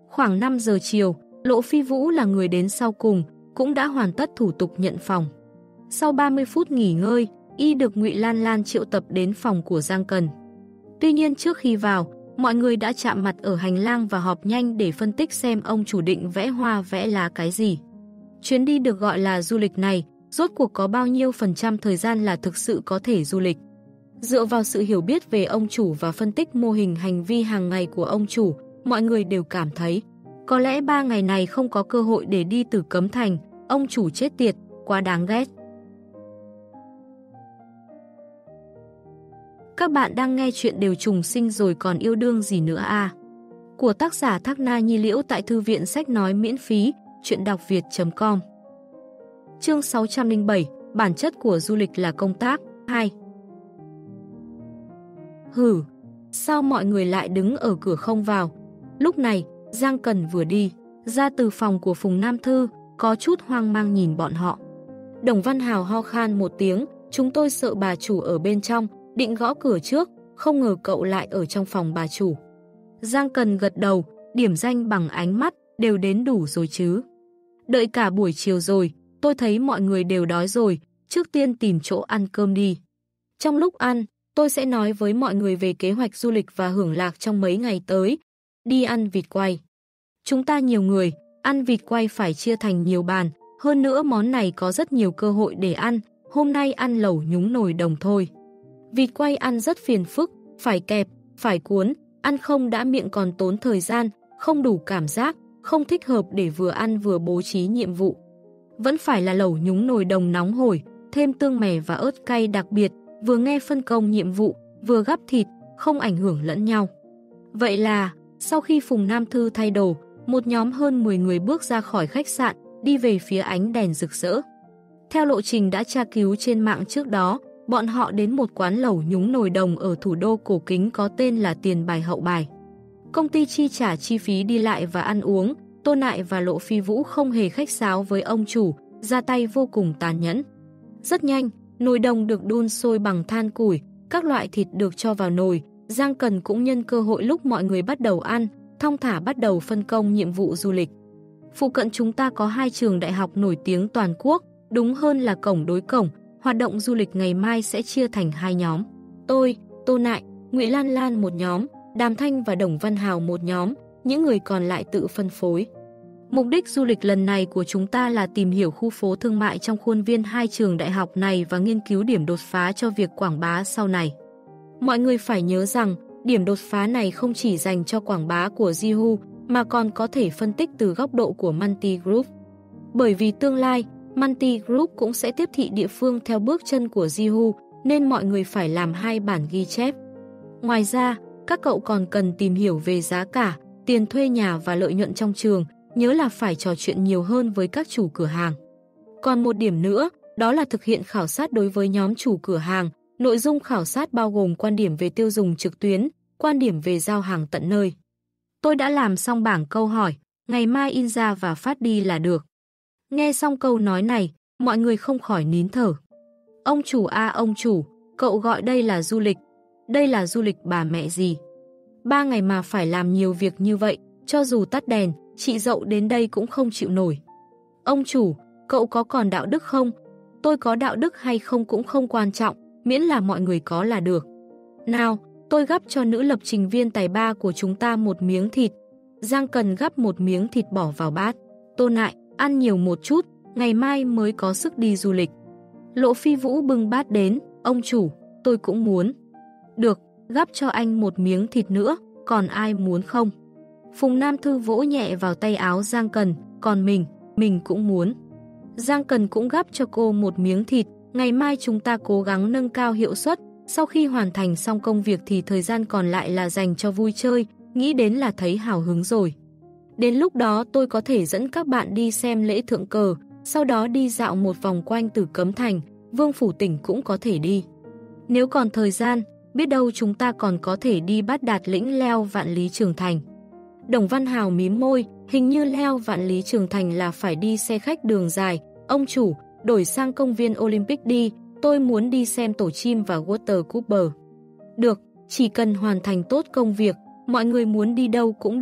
Khoảng năm giờ chiều, Lộ Phi Vũ là người đến sau cùng, cũng đã hoàn tất thủ tục nhận phòng. Sau ba mươi phút nghỉ ngơi, y được Ngụy Lan Lan triệu tập đến phòng của Giang Cần. Tuy nhiên trước khi vào, mọi người đã chạm mặt ở hành lang và họp nhanh để phân tích xem ông chủ định vẽ hoa vẽ lá cái gì. Chuyến đi được gọi là du lịch này, rốt cuộc có bao nhiêu phần trăm thời gian là thực sự có thể du lịch. Dựa vào sự hiểu biết về ông chủ và phân tích mô hình hành vi hàng ngày của ông chủ, mọi người đều cảm thấy có lẽ ba ngày này không có cơ hội để đi từ Cấm Thành, ông chủ chết tiệt, quá đáng ghét. Các bạn đang nghe chuyện Đều Trùng Sinh Rồi Còn Yêu Đương Gì Nữa À? Của tác giả Thác Na Nhi Liễu tại Thư viện Sách Nói miễn phí, chuyện đọc việt chấm com. Chương sáu trăm lẻ bảy, bản chất của du lịch là công tác, hai. Hử, sao mọi người lại đứng ở cửa không vào? Lúc này, Giang Cần vừa đi, ra từ phòng của Phùng Nam Thư, có chút hoang mang nhìn bọn họ. Đồng Văn Hào ho khan một tiếng, chúng tôi sợ bà chủ ở bên trong, định gõ cửa trước, không ngờ cậu lại ở trong phòng bà chủ. Giang Cần gật đầu, điểm danh bằng ánh mắt, đều đến đủ rồi chứ. Đợi cả buổi chiều rồi, tôi thấy mọi người đều đói rồi, trước tiên tìm chỗ ăn cơm đi. Trong lúc ăn, tôi sẽ nói với mọi người về kế hoạch du lịch và hưởng lạc trong mấy ngày tới. Đi ăn vịt quay. Chúng ta nhiều người, ăn vịt quay phải chia thành nhiều bàn, hơn nữa món này có rất nhiều cơ hội để ăn, hôm nay ăn lẩu nhúng nồi đồng thôi. Vịt quay ăn rất phiền phức, phải kẹp, phải cuốn, ăn không đã miệng còn tốn thời gian, không đủ cảm giác, không thích hợp để vừa ăn vừa bố trí nhiệm vụ. Vẫn phải là lẩu nhúng nồi đồng nóng hổi, thêm tương mè và ớt cay đặc biệt, vừa nghe phân công nhiệm vụ, vừa gắp thịt, không ảnh hưởng lẫn nhau. Vậy là, sau khi Phùng Nam Thư thay đồ, một nhóm hơn mười người bước ra khỏi khách sạn, đi về phía ánh đèn rực rỡ. Theo lộ trình đã tra cứu trên mạng trước đó, bọn họ đến một quán lẩu nhúng nồi đồng ở thủ đô cổ kính có tên là Tiền Bài Hậu Bài. Công ty chi trả chi phí đi lại và ăn uống, Tô Nại và Lộ Phi Vũ không hề khách sáo với ông chủ, ra tay vô cùng tàn nhẫn. Rất nhanh, nồi đồng được đun sôi bằng than củi, các loại thịt được cho vào nồi. Giang Cần cũng nhân cơ hội lúc mọi người bắt đầu ăn, thong thả bắt đầu phân công nhiệm vụ du lịch. Phụ cận chúng ta có hai trường đại học nổi tiếng toàn quốc, đúng hơn là cổng đối cổng. Hoạt động du lịch ngày mai sẽ chia thành hai nhóm. Tôi, Tô Nại, Ngụy Lan Lan một nhóm, Đàm Thanh và Đồng Văn Hào một nhóm, những người còn lại tự phân phối. Mục đích du lịch lần này của chúng ta là tìm hiểu khu phố thương mại trong khuôn viên hai trường đại học này và nghiên cứu điểm đột phá cho việc quảng bá sau này. Mọi người phải nhớ rằng, điểm đột phá này không chỉ dành cho quảng bá của Jihu, mà còn có thể phân tích từ góc độ của Multi Group. Bởi vì tương lai, Multi Group cũng sẽ tiếp thị địa phương theo bước chân của Jihu, nên mọi người phải làm hai bản ghi chép. Ngoài ra, các cậu còn cần tìm hiểu về giá cả, tiền thuê nhà và lợi nhuận trong trường, nhớ là phải trò chuyện nhiều hơn với các chủ cửa hàng. Còn một điểm nữa, đó là thực hiện khảo sát đối với nhóm chủ cửa hàng. Nội dung khảo sát bao gồm quan điểm về tiêu dùng trực tuyến, quan điểm về giao hàng tận nơi. Tôi đã làm xong bảng câu hỏi, ngày mai in ra và phát đi là được. Nghe xong câu nói này, mọi người không khỏi nín thở. Ông chủ a ông chủ, cậu gọi đây là du lịch. Đây là du lịch bà mẹ gì? Ba ngày mà phải làm nhiều việc như vậy, cho dù tắt đèn, chị dậu đến đây cũng không chịu nổi. Ông chủ, cậu có còn đạo đức không? Tôi có đạo đức hay không cũng không quan trọng, miễn là mọi người có là được. Nào, tôi gắp cho nữ lập trình viên tài ba của chúng ta một miếng thịt. Giang Cần gắp một miếng thịt bỏ vào bát. Tô Nại, ăn nhiều một chút, ngày mai mới có sức đi du lịch. Lộ Phi Vũ bưng bát đến, ông chủ, tôi cũng muốn. Được, gắp cho anh một miếng thịt nữa, còn ai muốn không? Phùng Nam Thư vỗ nhẹ vào tay áo Giang Cần, còn mình, mình cũng muốn. Giang Cần cũng gắp cho cô một miếng thịt, ngày mai chúng ta cố gắng nâng cao hiệu suất, sau khi hoàn thành xong công việc thì thời gian còn lại là dành cho vui chơi, nghĩ đến là thấy hào hứng rồi. Đến lúc đó tôi có thể dẫn các bạn đi xem lễ thượng cờ, sau đó đi dạo một vòng quanh Tử Cấm Thành, Vương Phủ Tỉnh cũng có thể đi. Nếu còn thời gian, biết đâu chúng ta còn có thể đi Bát Đạt Lĩnh leo Vạn Lý Trường Thành. Đồng Văn Hào mím môi, hình như leo Vạn Lý Trường Thành là phải đi xe khách đường dài. Ông chủ, đổi sang công viên Olympic đi, tôi muốn đi xem tổ chim và Water Cooper. Được, chỉ cần hoàn thành tốt công việc, mọi người muốn đi đâu cũng được,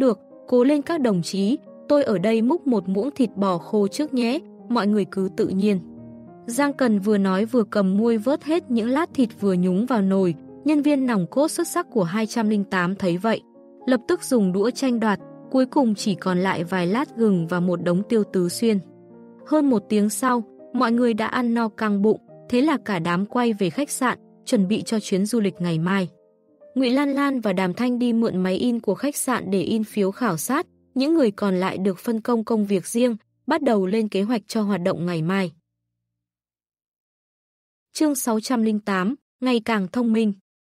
Cố lên các đồng chí, tôi ở đây múc một muỗng thịt bò khô trước nhé, mọi người cứ tự nhiên. Giang Cần vừa nói vừa cầm muôi vớt hết những lát thịt vừa nhúng vào nồi. Nhân viên nòng cốt xuất sắc của hai không không tám thấy vậy, lập tức dùng đũa tranh đoạt, cuối cùng chỉ còn lại vài lát gừng và một đống tiêu tứ xuyên. Hơn một tiếng sau, mọi người đã ăn no căng bụng, thế là cả đám quay về khách sạn, chuẩn bị cho chuyến du lịch ngày mai. Ngụy Lan Lan và Đàm Thanh đi mượn máy in của khách sạn để in phiếu khảo sát, những người còn lại được phân công công việc riêng, bắt đầu lên kế hoạch cho hoạt động ngày mai. Chương sáu trăm lẻ tám, ngày càng thông minh.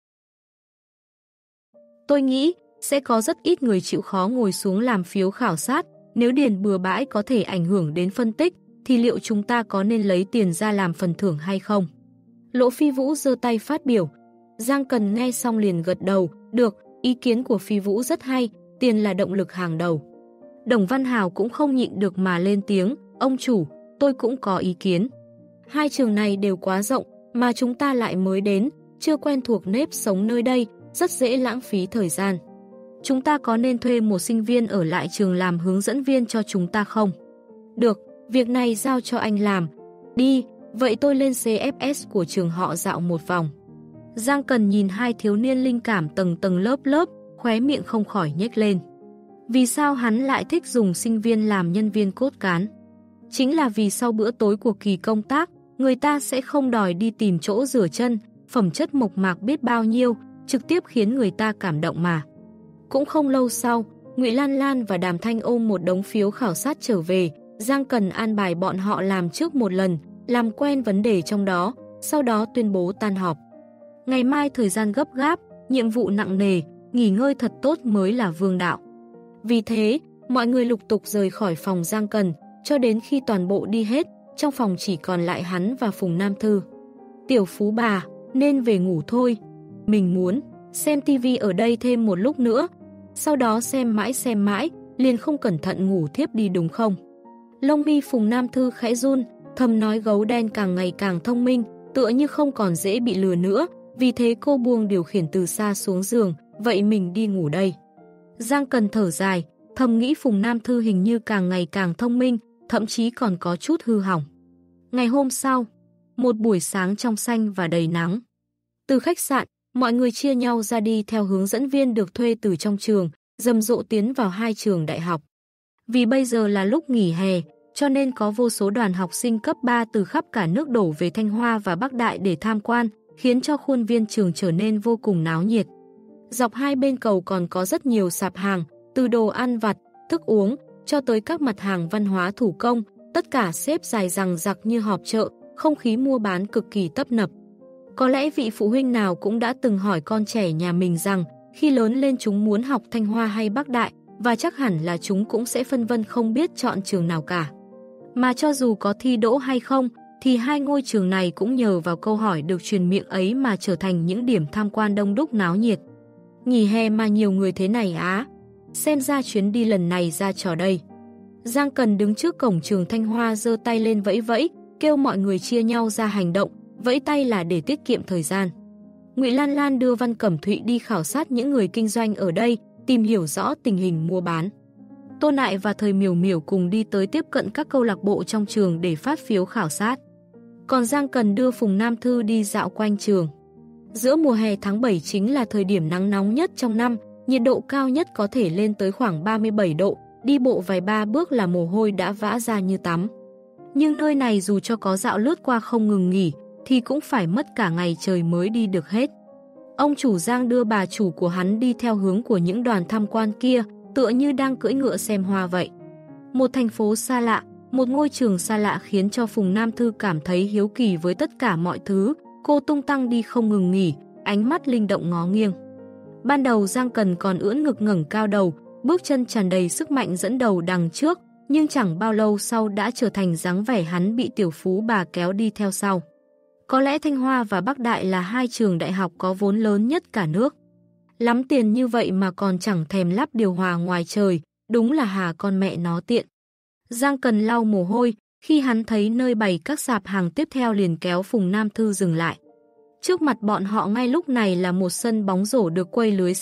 Tôi nghĩ sẽ có rất ít người chịu khó ngồi xuống làm phiếu khảo sát, nếu điền bừa bãi có thể ảnh hưởng đến phân tích, thì liệu chúng ta có nên lấy tiền ra làm phần thưởng hay không? Lỗ Phi Vũ giơ tay phát biểu. Giang Cần nghe xong liền gật đầu, được, ý kiến của Phi Vũ rất hay, tiền là động lực hàng đầu. Đồng Văn Hào cũng không nhịn được mà lên tiếng, ông chủ, tôi cũng có ý kiến. Hai trường này đều quá rộng, mà chúng ta lại mới đến, chưa quen thuộc nếp sống nơi đây, rất dễ lãng phí thời gian. Chúng ta có nên thuê một sinh viên ở lại trường làm hướng dẫn viên cho chúng ta không? Được, việc này giao cho anh làm. Đi, vậy tôi lên xê ép ét của trường họ dạo một vòng. Giang Cần nhìn hai thiếu niên linh cảm tầng tầng lớp lớp, khóe miệng không khỏi nhếch lên. Vì sao hắn lại thích dùng sinh viên làm nhân viên cốt cán? Chính là vì sau bữa tối của kỳ công tác, người ta sẽ không đòi đi tìm chỗ rửa chân, phẩm chất mộc mạc biết bao nhiêu, trực tiếp khiến người ta cảm động mà. Cũng không lâu sau, Ngụy Lan Lan và Đàm Thanh ôm một đống phiếu khảo sát trở về, Giang Cần an bài bọn họ làm trước một lần, làm quen vấn đề trong đó, sau đó tuyên bố tan họp. Ngày mai thời gian gấp gáp, nhiệm vụ nặng nề, nghỉ ngơi thật tốt mới là vương đạo. Vì thế, mọi người lục tục rời khỏi phòng Giang Cần, cho đến khi toàn bộ đi hết, trong phòng chỉ còn lại hắn và Phùng Nam Thư. Tiểu Phú bà, nên về ngủ thôi. Mình muốn xem tivi ở đây thêm một lúc nữa, sau đó xem mãi xem mãi, liền không cẩn thận ngủ thiếp đi đúng không? Lông mi Phùng Nam Thư khẽ run, thầm nói gấu đen càng ngày càng thông minh, tựa như không còn dễ bị lừa nữa, vì thế cô buông điều khiển từ xa xuống giường, vậy mình đi ngủ đây. Giang Cần thở dài, thầm nghĩ Phùng Nam Thư hình như càng ngày càng thông minh, thậm chí còn có chút hư hỏng. Ngày hôm sau, một buổi sáng trong xanh và đầy nắng. Từ khách sạn, mọi người chia nhau ra đi theo hướng dẫn viên được thuê từ trong trường, rầm rộ tiến vào hai trường đại học. Vì bây giờ là lúc nghỉ hè, cho nên có vô số đoàn học sinh cấp ba từ khắp cả nước đổ về Thanh Hoa và Bắc Đại để tham quan, khiến cho khuôn viên trường trở nên vô cùng náo nhiệt. Dọc hai bên cầu còn có rất nhiều sạp hàng, từ đồ ăn vặt, thức uống, cho tới các mặt hàng văn hóa thủ công, tất cả xếp dài dằng dặc như họp chợ, không khí mua bán cực kỳ tấp nập. Có lẽ vị phụ huynh nào cũng đã từng hỏi con trẻ nhà mình rằng, khi lớn lên chúng muốn học Thanh Hoa hay Bắc Đại, và chắc hẳn là chúng cũng sẽ phân vân không biết chọn trường nào cả. Mà cho dù có thi đỗ hay không, thì hai ngôi trường này cũng nhờ vào câu hỏi được truyền miệng ấy mà trở thành những điểm tham quan đông đúc náo nhiệt. Nghỉ hè mà nhiều người thế này á, xem ra chuyến đi lần này ra trò đây. Giang Cần đứng trước cổng trường Thanh Hoa giơ tay lên vẫy vẫy, kêu mọi người chia nhau ra hành động, vẫy tay là để tiết kiệm thời gian. Ngụy Lan Lan đưa Văn Cẩm Thụy đi khảo sát những người kinh doanh ở đây, tìm hiểu rõ tình hình mua bán. Tô Nại và Thời Miểu Miểu cùng đi tới tiếp cận các câu lạc bộ trong trường để phát phiếu khảo sát. Còn Giang Cần đưa Phùng Nam Thư đi dạo quanh trường. Giữa mùa hè tháng bảy chính là thời điểm nắng nóng nhất trong năm, nhiệt độ cao nhất có thể lên tới khoảng ba mươi bảy độ, đi bộ vài ba bước là mồ hôi đã vã ra như tắm. Nhưng nơi này dù cho có dạo lướt qua không ngừng nghỉ, thì cũng phải mất cả ngày trời mới đi được hết. Ông chủ Giang đưa bà chủ của hắn đi theo hướng của những đoàn tham quan kia, tựa như đang cưỡi ngựa xem hoa vậy. Một thành phố xa lạ, một ngôi trường xa lạ khiến cho Phùng Nam Thư cảm thấy hiếu kỳ với tất cả mọi thứ, cô tung tăng đi không ngừng nghỉ, ánh mắt linh động ngó nghiêng. Ban đầu Giang Cần còn ưỡn ngực ngẩng cao đầu, bước chân tràn đầy sức mạnh dẫn đầu đằng trước, nhưng chẳng bao lâu sau đã trở thành dáng vẻ hắn bị tiểu phú bà kéo đi theo sau. Có lẽ Thanh Hoa và Bắc Đại là hai trường đại học có vốn lớn nhất cả nước. Lắm tiền như vậy mà còn chẳng thèm lắp điều hòa ngoài trời, đúng là hà con mẹ nó tiện. Giang Cần lau mồ hôi, khi hắn thấy nơi bày các sạp hàng tiếp theo liền kéo Phùng Nam Thư dừng lại. Trước mặt bọn họ ngay lúc này là một sân bóng rổ được quây lưới sắt,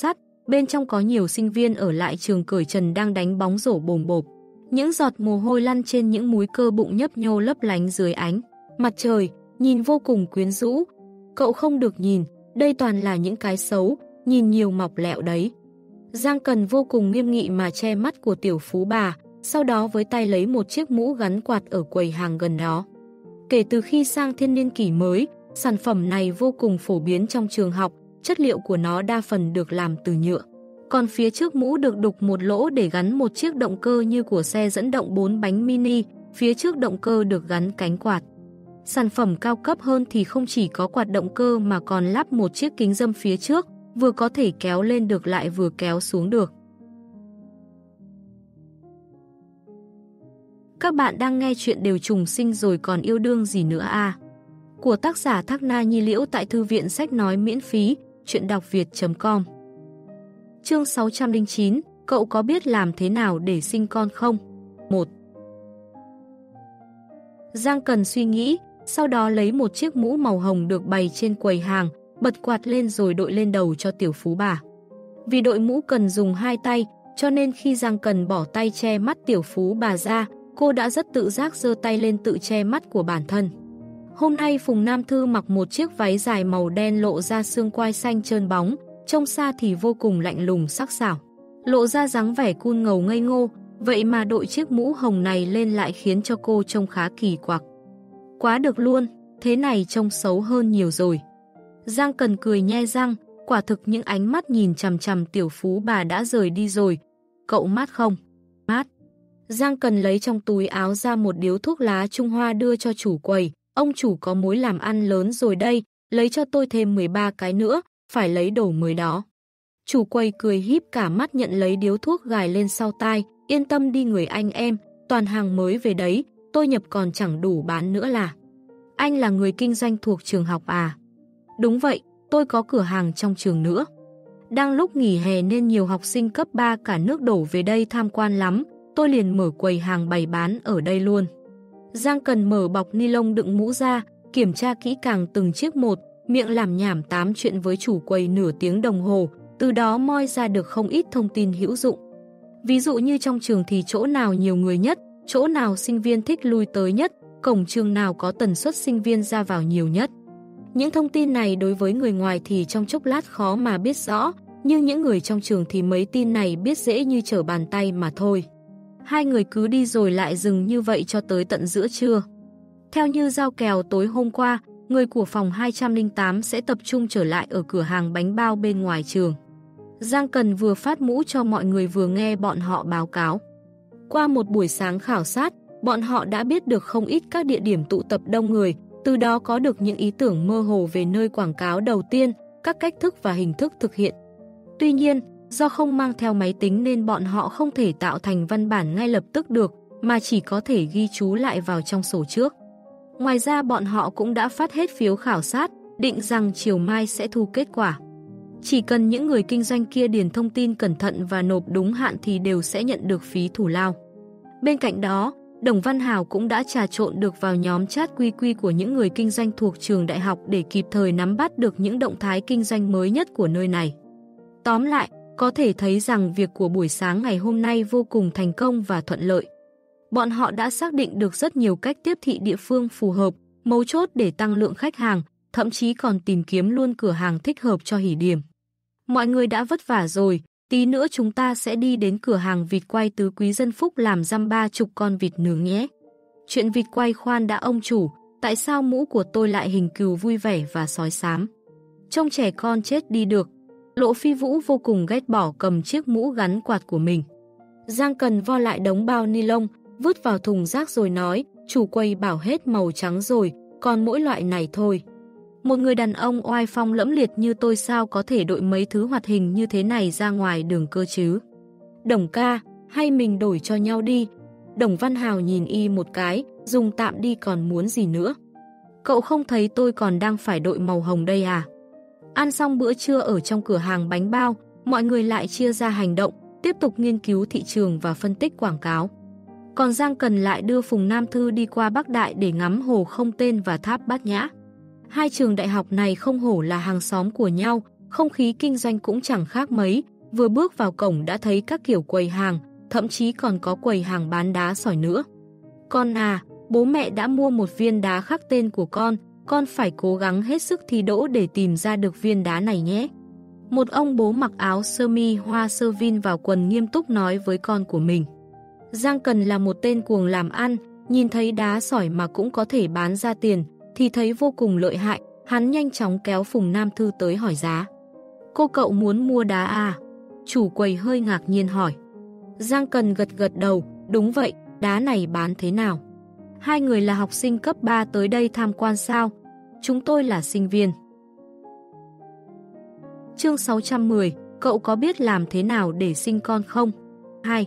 Bên trong có nhiều sinh viên ở lại trường cởi trần đang đánh bóng rổ bồm bộp. Những giọt mồ hôi lăn trên những múi cơ bụng nhấp nhô lấp lánh dưới ánh mặt trời, nhìn vô cùng quyến rũ. Cậu không được nhìn, đây toàn là những cái xấu, nhìn nhiều mọc lẹo đấy. Giang Cần vô cùng nghiêm nghị mà che mắt của tiểu phú bà, sau đó với tay lấy một chiếc mũ gắn quạt ở quầy hàng gần đó. Kể từ khi sang thiên niên kỷ mới, sản phẩm này vô cùng phổ biến trong trường học, chất liệu của nó đa phần được làm từ nhựa. Còn phía trước mũ được đục một lỗ để gắn một chiếc động cơ như của xe dẫn động bốn bánh mini, phía trước động cơ được gắn cánh quạt. Sản phẩm cao cấp hơn thì không chỉ có quạt động cơ mà còn lắp một chiếc kính râm phía trước, vừa có thể kéo lên được lại vừa kéo xuống được. Các bạn đang nghe chuyện Đều Trùng Sinh Rồi Còn Yêu Đương Gì Nữa À? Của tác giả Thác Na Nhi Liễu tại Thư viện Sách Nói miễn phí, chuyện đọc việt chấm com. Chương sáu trăm lẻ chín, cậu có biết làm thế nào để sinh con không? một. Giang Cần suy nghĩ, sau đó lấy một chiếc mũ màu hồng được bày trên quầy hàng, bật quạt lên rồi đội lên đầu cho tiểu phú bà. Vì đội mũ cần dùng hai tay, cho nên khi Giang Cần bỏ tay che mắt tiểu phú bà ra, cô đã rất tự giác giơ tay lên tự che mắt của bản thân. Hôm nay Phùng Nam Thư mặc một chiếc váy dài màu đen lộ ra xương quai xanh trơn bóng, trông xa thì vô cùng lạnh lùng sắc sảo. Lộ ra dáng vẻ cool ngầu ngây ngô, vậy mà đội chiếc mũ hồng này lên lại khiến cho cô trông khá kỳ quặc. Quá được luôn, thế này trông xấu hơn nhiều rồi. Giang Cần cười nhe răng, quả thực những ánh mắt nhìn chằm chằm tiểu phú bà đã rời đi rồi. Cậu mát không? Mát. Giang Cần lấy trong túi áo ra một điếu thuốc lá Trung Hoa đưa cho chủ quầy. Ông chủ có mối làm ăn lớn rồi đây, lấy cho tôi thêm mười ba cái nữa, phải lấy đồ mới đó. Chủ quầy cười híp cả mắt nhận lấy điếu thuốc gài lên sau tai, yên tâm đi người anh em, toàn hàng mới về đấy, tôi nhập còn chẳng đủ bán nữa là. Anh là người kinh doanh thuộc trường học à? Đúng vậy, tôi có cửa hàng trong trường nữa. Đang lúc nghỉ hè nên nhiều học sinh cấp ba cả nước đổ về đây tham quan lắm, tôi liền mở quầy hàng bày bán ở đây luôn. Giang Cần mở bọc ni lông đựng mũ ra, kiểm tra kỹ càng từng chiếc một, miệng làm nhảm tám chuyện với chủ quầy nửa tiếng đồng hồ, từ đó moi ra được không ít thông tin hữu dụng. Ví dụ như trong trường thì chỗ nào nhiều người nhất, chỗ nào sinh viên thích lui tới nhất, cổng trường nào có tần suất sinh viên ra vào nhiều nhất. Những thông tin này đối với người ngoài thì trong chốc lát khó mà biết rõ, nhưng những người trong trường thì mấy tin này biết dễ như trở bàn tay mà thôi. Hai người cứ đi rồi lại dừng như vậy cho tới tận giữa trưa. Theo như giao kèo tối hôm qua, người của phòng hai trăm lẻ tám sẽ tập trung trở lại ở cửa hàng bánh bao bên ngoài trường. Giang Cần vừa phát mũ cho mọi người vừa nghe bọn họ báo cáo. Qua một buổi sáng khảo sát, bọn họ đã biết được không ít các địa điểm tụ tập đông người, từ đó có được những ý tưởng mơ hồ về nơi quảng cáo đầu tiên, các cách thức và hình thức thực hiện. Tuy nhiên, do không mang theo máy tính nên bọn họ không thể tạo thành văn bản ngay lập tức được, mà chỉ có thể ghi chú lại vào trong sổ trước. Ngoài ra bọn họ cũng đã phát hết phiếu khảo sát, định rằng chiều mai sẽ thu kết quả. Chỉ cần những người kinh doanh kia điền thông tin cẩn thận và nộp đúng hạn thì đều sẽ nhận được phí thủ lao. Bên cạnh đó, Đồng Văn Hào cũng đã trà trộn được vào nhóm chat quy quy của những người kinh doanh thuộc trường đại học để kịp thời nắm bắt được những động thái kinh doanh mới nhất của nơi này. Tóm lại, có thể thấy rằng việc của buổi sáng ngày hôm nay vô cùng thành công và thuận lợi. Bọn họ đã xác định được rất nhiều cách tiếp thị địa phương phù hợp, mấu chốt để tăng lượng khách hàng, thậm chí còn tìm kiếm luôn cửa hàng thích hợp cho hỉ điểm. Mọi người đã vất vả rồi, tí nữa chúng ta sẽ đi đến cửa hàng vịt quay Tứ Quý Dân Phúc làm dăm ba chục con vịt nướng nhé. Chuyện vịt quay khoan đã ông chủ, tại sao mũ của tôi lại hình cừu vui vẻ và sói xám? Trông trẻ con chết đi được. Lộ Phi Vũ vô cùng ghét bỏ cầm chiếc mũ gắn quạt của mình. Giang Cần vo lại đống bao ni lông, vứt vào thùng rác rồi nói, chủ quầy bảo hết màu trắng rồi, còn mỗi loại này thôi. Một người đàn ông oai phong lẫm liệt như tôi sao có thể đội mấy thứ hoạt hình như thế này ra ngoài đường cơ chứ? Đồng ca, hay mình đổi cho nhau đi. Đồng Văn Hào nhìn y một cái, dùng tạm đi còn muốn gì nữa. Cậu không thấy tôi còn đang phải đội màu hồng đây à? Ăn xong bữa trưa ở trong cửa hàng bánh bao, mọi người lại chia ra hành động, tiếp tục nghiên cứu thị trường và phân tích quảng cáo. Còn Giang Cần lại đưa Phùng Nam Thư đi qua Bắc Đại để ngắm hồ Không Tên và tháp Bát Nhã. Hai trường đại học này không hổ là hàng xóm của nhau, không khí kinh doanh cũng chẳng khác mấy, vừa bước vào cổng đã thấy các kiểu quầy hàng, thậm chí còn có quầy hàng bán đá sỏi nữa. Con à, bố mẹ đã mua một viên đá khắc tên của con, con phải cố gắng hết sức thi đỗ để tìm ra được viên đá này nhé. Một ông bố mặc áo sơ mi hoa sơ vin vào quần nghiêm túc nói với con của mình. Giang Cần là một tên cuồng làm ăn, nhìn thấy đá sỏi mà cũng có thể bán ra tiền, thì thấy vô cùng lợi hại, hắn nhanh chóng kéo Phùng Nam Thư tới hỏi giá. Cô cậu muốn mua đá à? Chủ quầy hơi ngạc nhiên hỏi. Giang Cần gật gật đầu, đúng vậy, đá này bán thế nào? Hai người là học sinh cấp ba tới đây tham quan sao? Chúng tôi là sinh viên. Chương sáu trăm mười, cậu có biết làm thế nào để sinh con không? hai.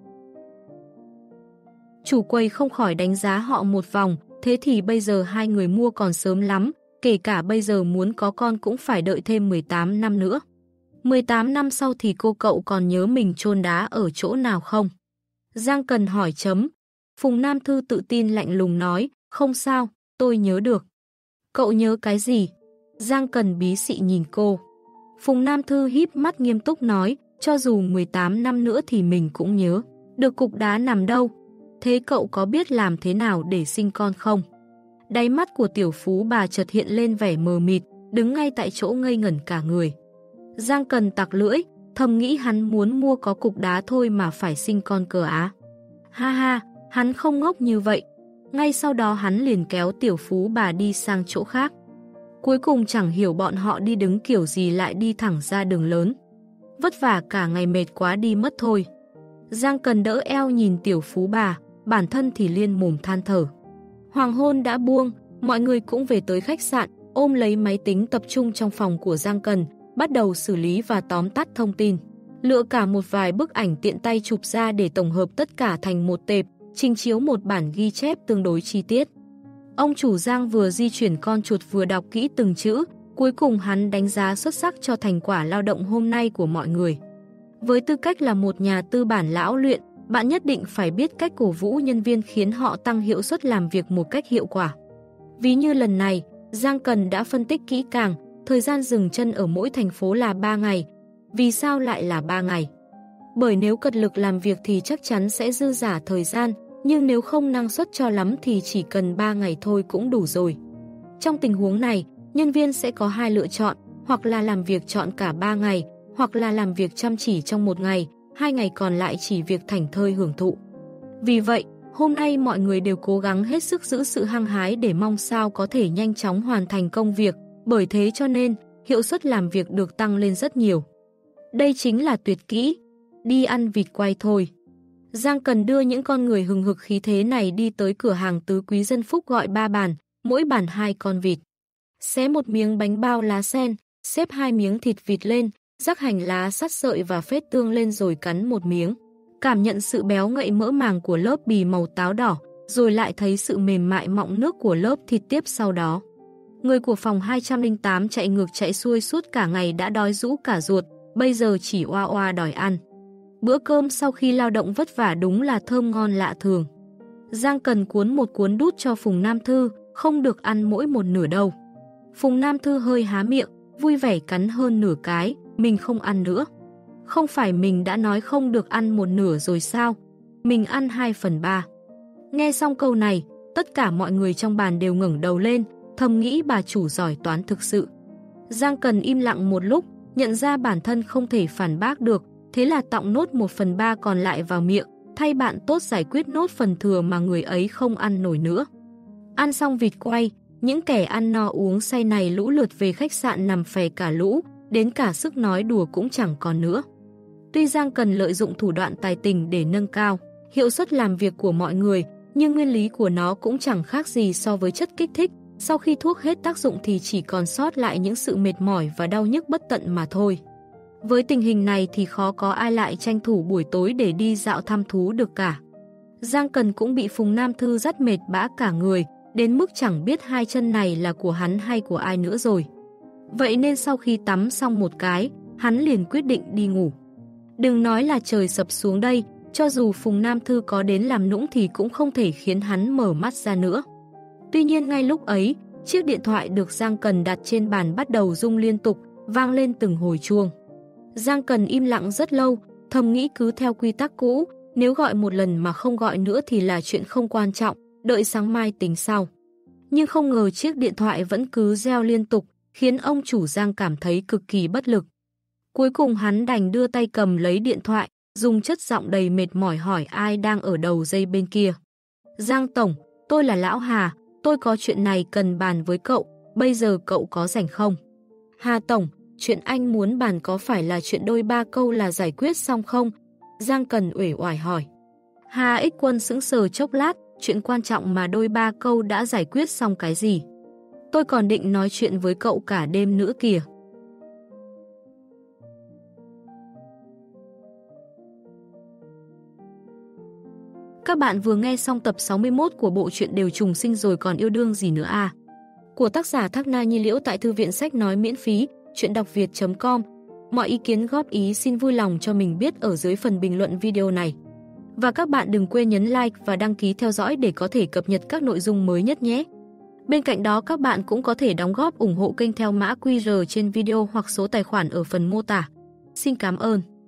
Chủ quầy không khỏi đánh giá họ một vòng, thế thì bây giờ hai người mua còn sớm lắm, kể cả bây giờ muốn có con cũng phải đợi thêm mười tám năm nữa. mười tám năm sau thì cô cậu còn nhớ mình chôn đá ở chỗ nào không? Giang Cần hỏi chấm. Phùng Nam Thư tự tin lạnh lùng nói, không sao, tôi nhớ được. Cậu nhớ cái gì? Giang Cần bí xị nhìn cô. Phùng Nam Thư híp mắt nghiêm túc nói, cho dù mười tám năm nữa thì mình cũng nhớ. Được cục đá nằm đâu? Thế cậu có biết làm thế nào để sinh con không? Đáy mắt của tiểu phú bà chợt hiện lên vẻ mờ mịt, đứng ngay tại chỗ ngây ngẩn cả người. Giang Cần tặc lưỡi, thầm nghĩ hắn muốn mua có cục đá thôi mà phải sinh con cờ á. Ha ha, hắn không ngốc như vậy. Ngay sau đó hắn liền kéo tiểu phú bà đi sang chỗ khác. Cuối cùng chẳng hiểu bọn họ đi đứng kiểu gì lại đi thẳng ra đường lớn. Vất vả cả ngày mệt quá đi mất thôi. Giang Cần đỡ eo nhìn tiểu phú bà, bản thân thì liên mồm than thở. Hoàng hôn đã buông, mọi người cũng về tới khách sạn, ôm lấy máy tính tập trung trong phòng của Giang Cần, bắt đầu xử lý và tóm tắt thông tin. Lựa cả một vài bức ảnh tiện tay chụp ra để tổng hợp tất cả thành một tệp, trình chiếu một bản ghi chép tương đối chi tiết. Ông chủ Giang vừa di chuyển con chuột vừa đọc kỹ từng chữ, cuối cùng hắn đánh giá xuất sắc cho thành quả lao động hôm nay của mọi người. Với tư cách là một nhà tư bản lão luyện, bạn nhất định phải biết cách cổ vũ nhân viên khiến họ tăng hiệu suất làm việc một cách hiệu quả. Ví như lần này, Giang Cần đã phân tích kỹ càng, thời gian dừng chân ở mỗi thành phố là ba ngày. Vì sao lại là ba ngày? Bởi nếu cật lực làm việc thì chắc chắn sẽ dư giả thời gian, nhưng nếu không năng suất cho lắm thì chỉ cần ba ngày thôi cũng đủ rồi. Trong tình huống này, nhân viên sẽ có hai lựa chọn, hoặc là làm việc trọn cả ba ngày, hoặc là làm việc chăm chỉ trong một ngày, hai ngày còn lại chỉ việc thảnh thơi hưởng thụ. Vì vậy, hôm nay mọi người đều cố gắng hết sức giữ sự hăng hái để mong sao có thể nhanh chóng hoàn thành công việc, bởi thế cho nên, hiệu suất làm việc được tăng lên rất nhiều. Đây chính là tuyệt kỹ, đi ăn vịt quay thôi. Giang Cần đưa những con người hừng hực khí thế này đi tới cửa hàng tứ quý Dân Phúc gọi ba bàn, mỗi bàn hai con vịt. Xé một miếng bánh bao lá sen, xếp hai miếng thịt vịt lên, rắc hành lá sắt sợi và phết tương lên rồi cắn một miếng. Cảm nhận sự béo ngậy mỡ màng của lớp bì màu táo đỏ, rồi lại thấy sự mềm mại mọng nước của lớp thịt tiếp sau đó. Người của phòng hai trăm lẻ tám chạy ngược chạy xuôi suốt cả ngày đã đói rũ cả ruột, bây giờ chỉ oa oa đòi ăn. Bữa cơm sau khi lao động vất vả đúng là thơm ngon lạ thường. Giang Cần cuốn một cuốn đút cho Phùng Nam Thư, không được ăn mỗi một nửa đâu. Phùng Nam Thư hơi há miệng, vui vẻ cắn hơn nửa cái, mình không ăn nữa. Không phải mình đã nói không được ăn một nửa rồi sao? Mình ăn hai phần ba. Nghe xong câu này, tất cả mọi người trong bàn đều ngẩng đầu lên, thầm nghĩ bà chủ giỏi toán thực sự. Giang Cần im lặng một lúc, nhận ra bản thân không thể phản bác được, thế là tọng nốt một phần ba còn lại vào miệng, thay bạn tốt giải quyết nốt phần thừa mà người ấy không ăn nổi nữa. Ăn xong vịt quay, những kẻ ăn no uống say này lũ lượt về khách sạn nằm phè cả lũ, đến cả sức nói đùa cũng chẳng còn nữa. Tuy Giang Cần lợi dụng thủ đoạn tài tình để nâng cao hiệu suất làm việc của mọi người, nhưng nguyên lý của nó cũng chẳng khác gì so với chất kích thích, sau khi thuốc hết tác dụng thì chỉ còn sót lại những sự mệt mỏi và đau nhức bất tận mà thôi. Với tình hình này thì khó có ai lại tranh thủ buổi tối để đi dạo thăm thú được cả. Giang Cần cũng bị Phùng Nam Thư dắt mệt bã cả người, đến mức chẳng biết hai chân này là của hắn hay của ai nữa rồi. Vậy nên sau khi tắm xong một cái, hắn liền quyết định đi ngủ. Đừng nói là trời sập xuống đây, cho dù Phùng Nam Thư có đến làm nũng thì cũng không thể khiến hắn mở mắt ra nữa. Tuy nhiên ngay lúc ấy, chiếc điện thoại được Giang Cần đặt trên bàn bắt đầu rung liên tục, vang lên từng hồi chuông. Giang Cần im lặng rất lâu, thầm nghĩ cứ theo quy tắc cũ, nếu gọi một lần mà không gọi nữa thì là chuyện không quan trọng, đợi sáng mai tính sau. Nhưng không ngờ chiếc điện thoại vẫn cứ reo liên tục, khiến ông chủ Giang cảm thấy cực kỳ bất lực. Cuối cùng hắn đành đưa tay cầm lấy điện thoại, dùng chất giọng đầy mệt mỏi hỏi ai đang ở đầu dây bên kia. Giang Tổng, tôi là Lão Hà, tôi có chuyện này cần bàn với cậu, bây giờ cậu có rảnh không? Hà Tổng, chuyện anh muốn bàn có phải là chuyện đôi ba câu là giải quyết xong không? Giang Cần uể oải hỏi. Hà Ích Quân sững sờ chốc lát, chuyện quan trọng mà đôi ba câu đã giải quyết xong cái gì? Tôi còn định nói chuyện với cậu cả đêm nữa kìa. Các bạn vừa nghe xong tập sáu mươi mốt của bộ truyện Đều Trùng Sinh Rồi Còn Yêu Đương Gì Nữa À? Của tác giả Thác Na Nhi Liễu tại thư viện sách nói miễn phí, truyện đọc việt chấm com. Mọi ý kiến góp ý xin vui lòng cho mình biết ở dưới phần bình luận video này. Và các bạn đừng quên nhấn like và đăng ký theo dõi để có thể cập nhật các nội dung mới nhất nhé. Bên cạnh đó các bạn cũng có thể đóng góp ủng hộ kênh theo mã quy rờ trên video hoặc số tài khoản ở phần mô tả. Xin cảm ơn.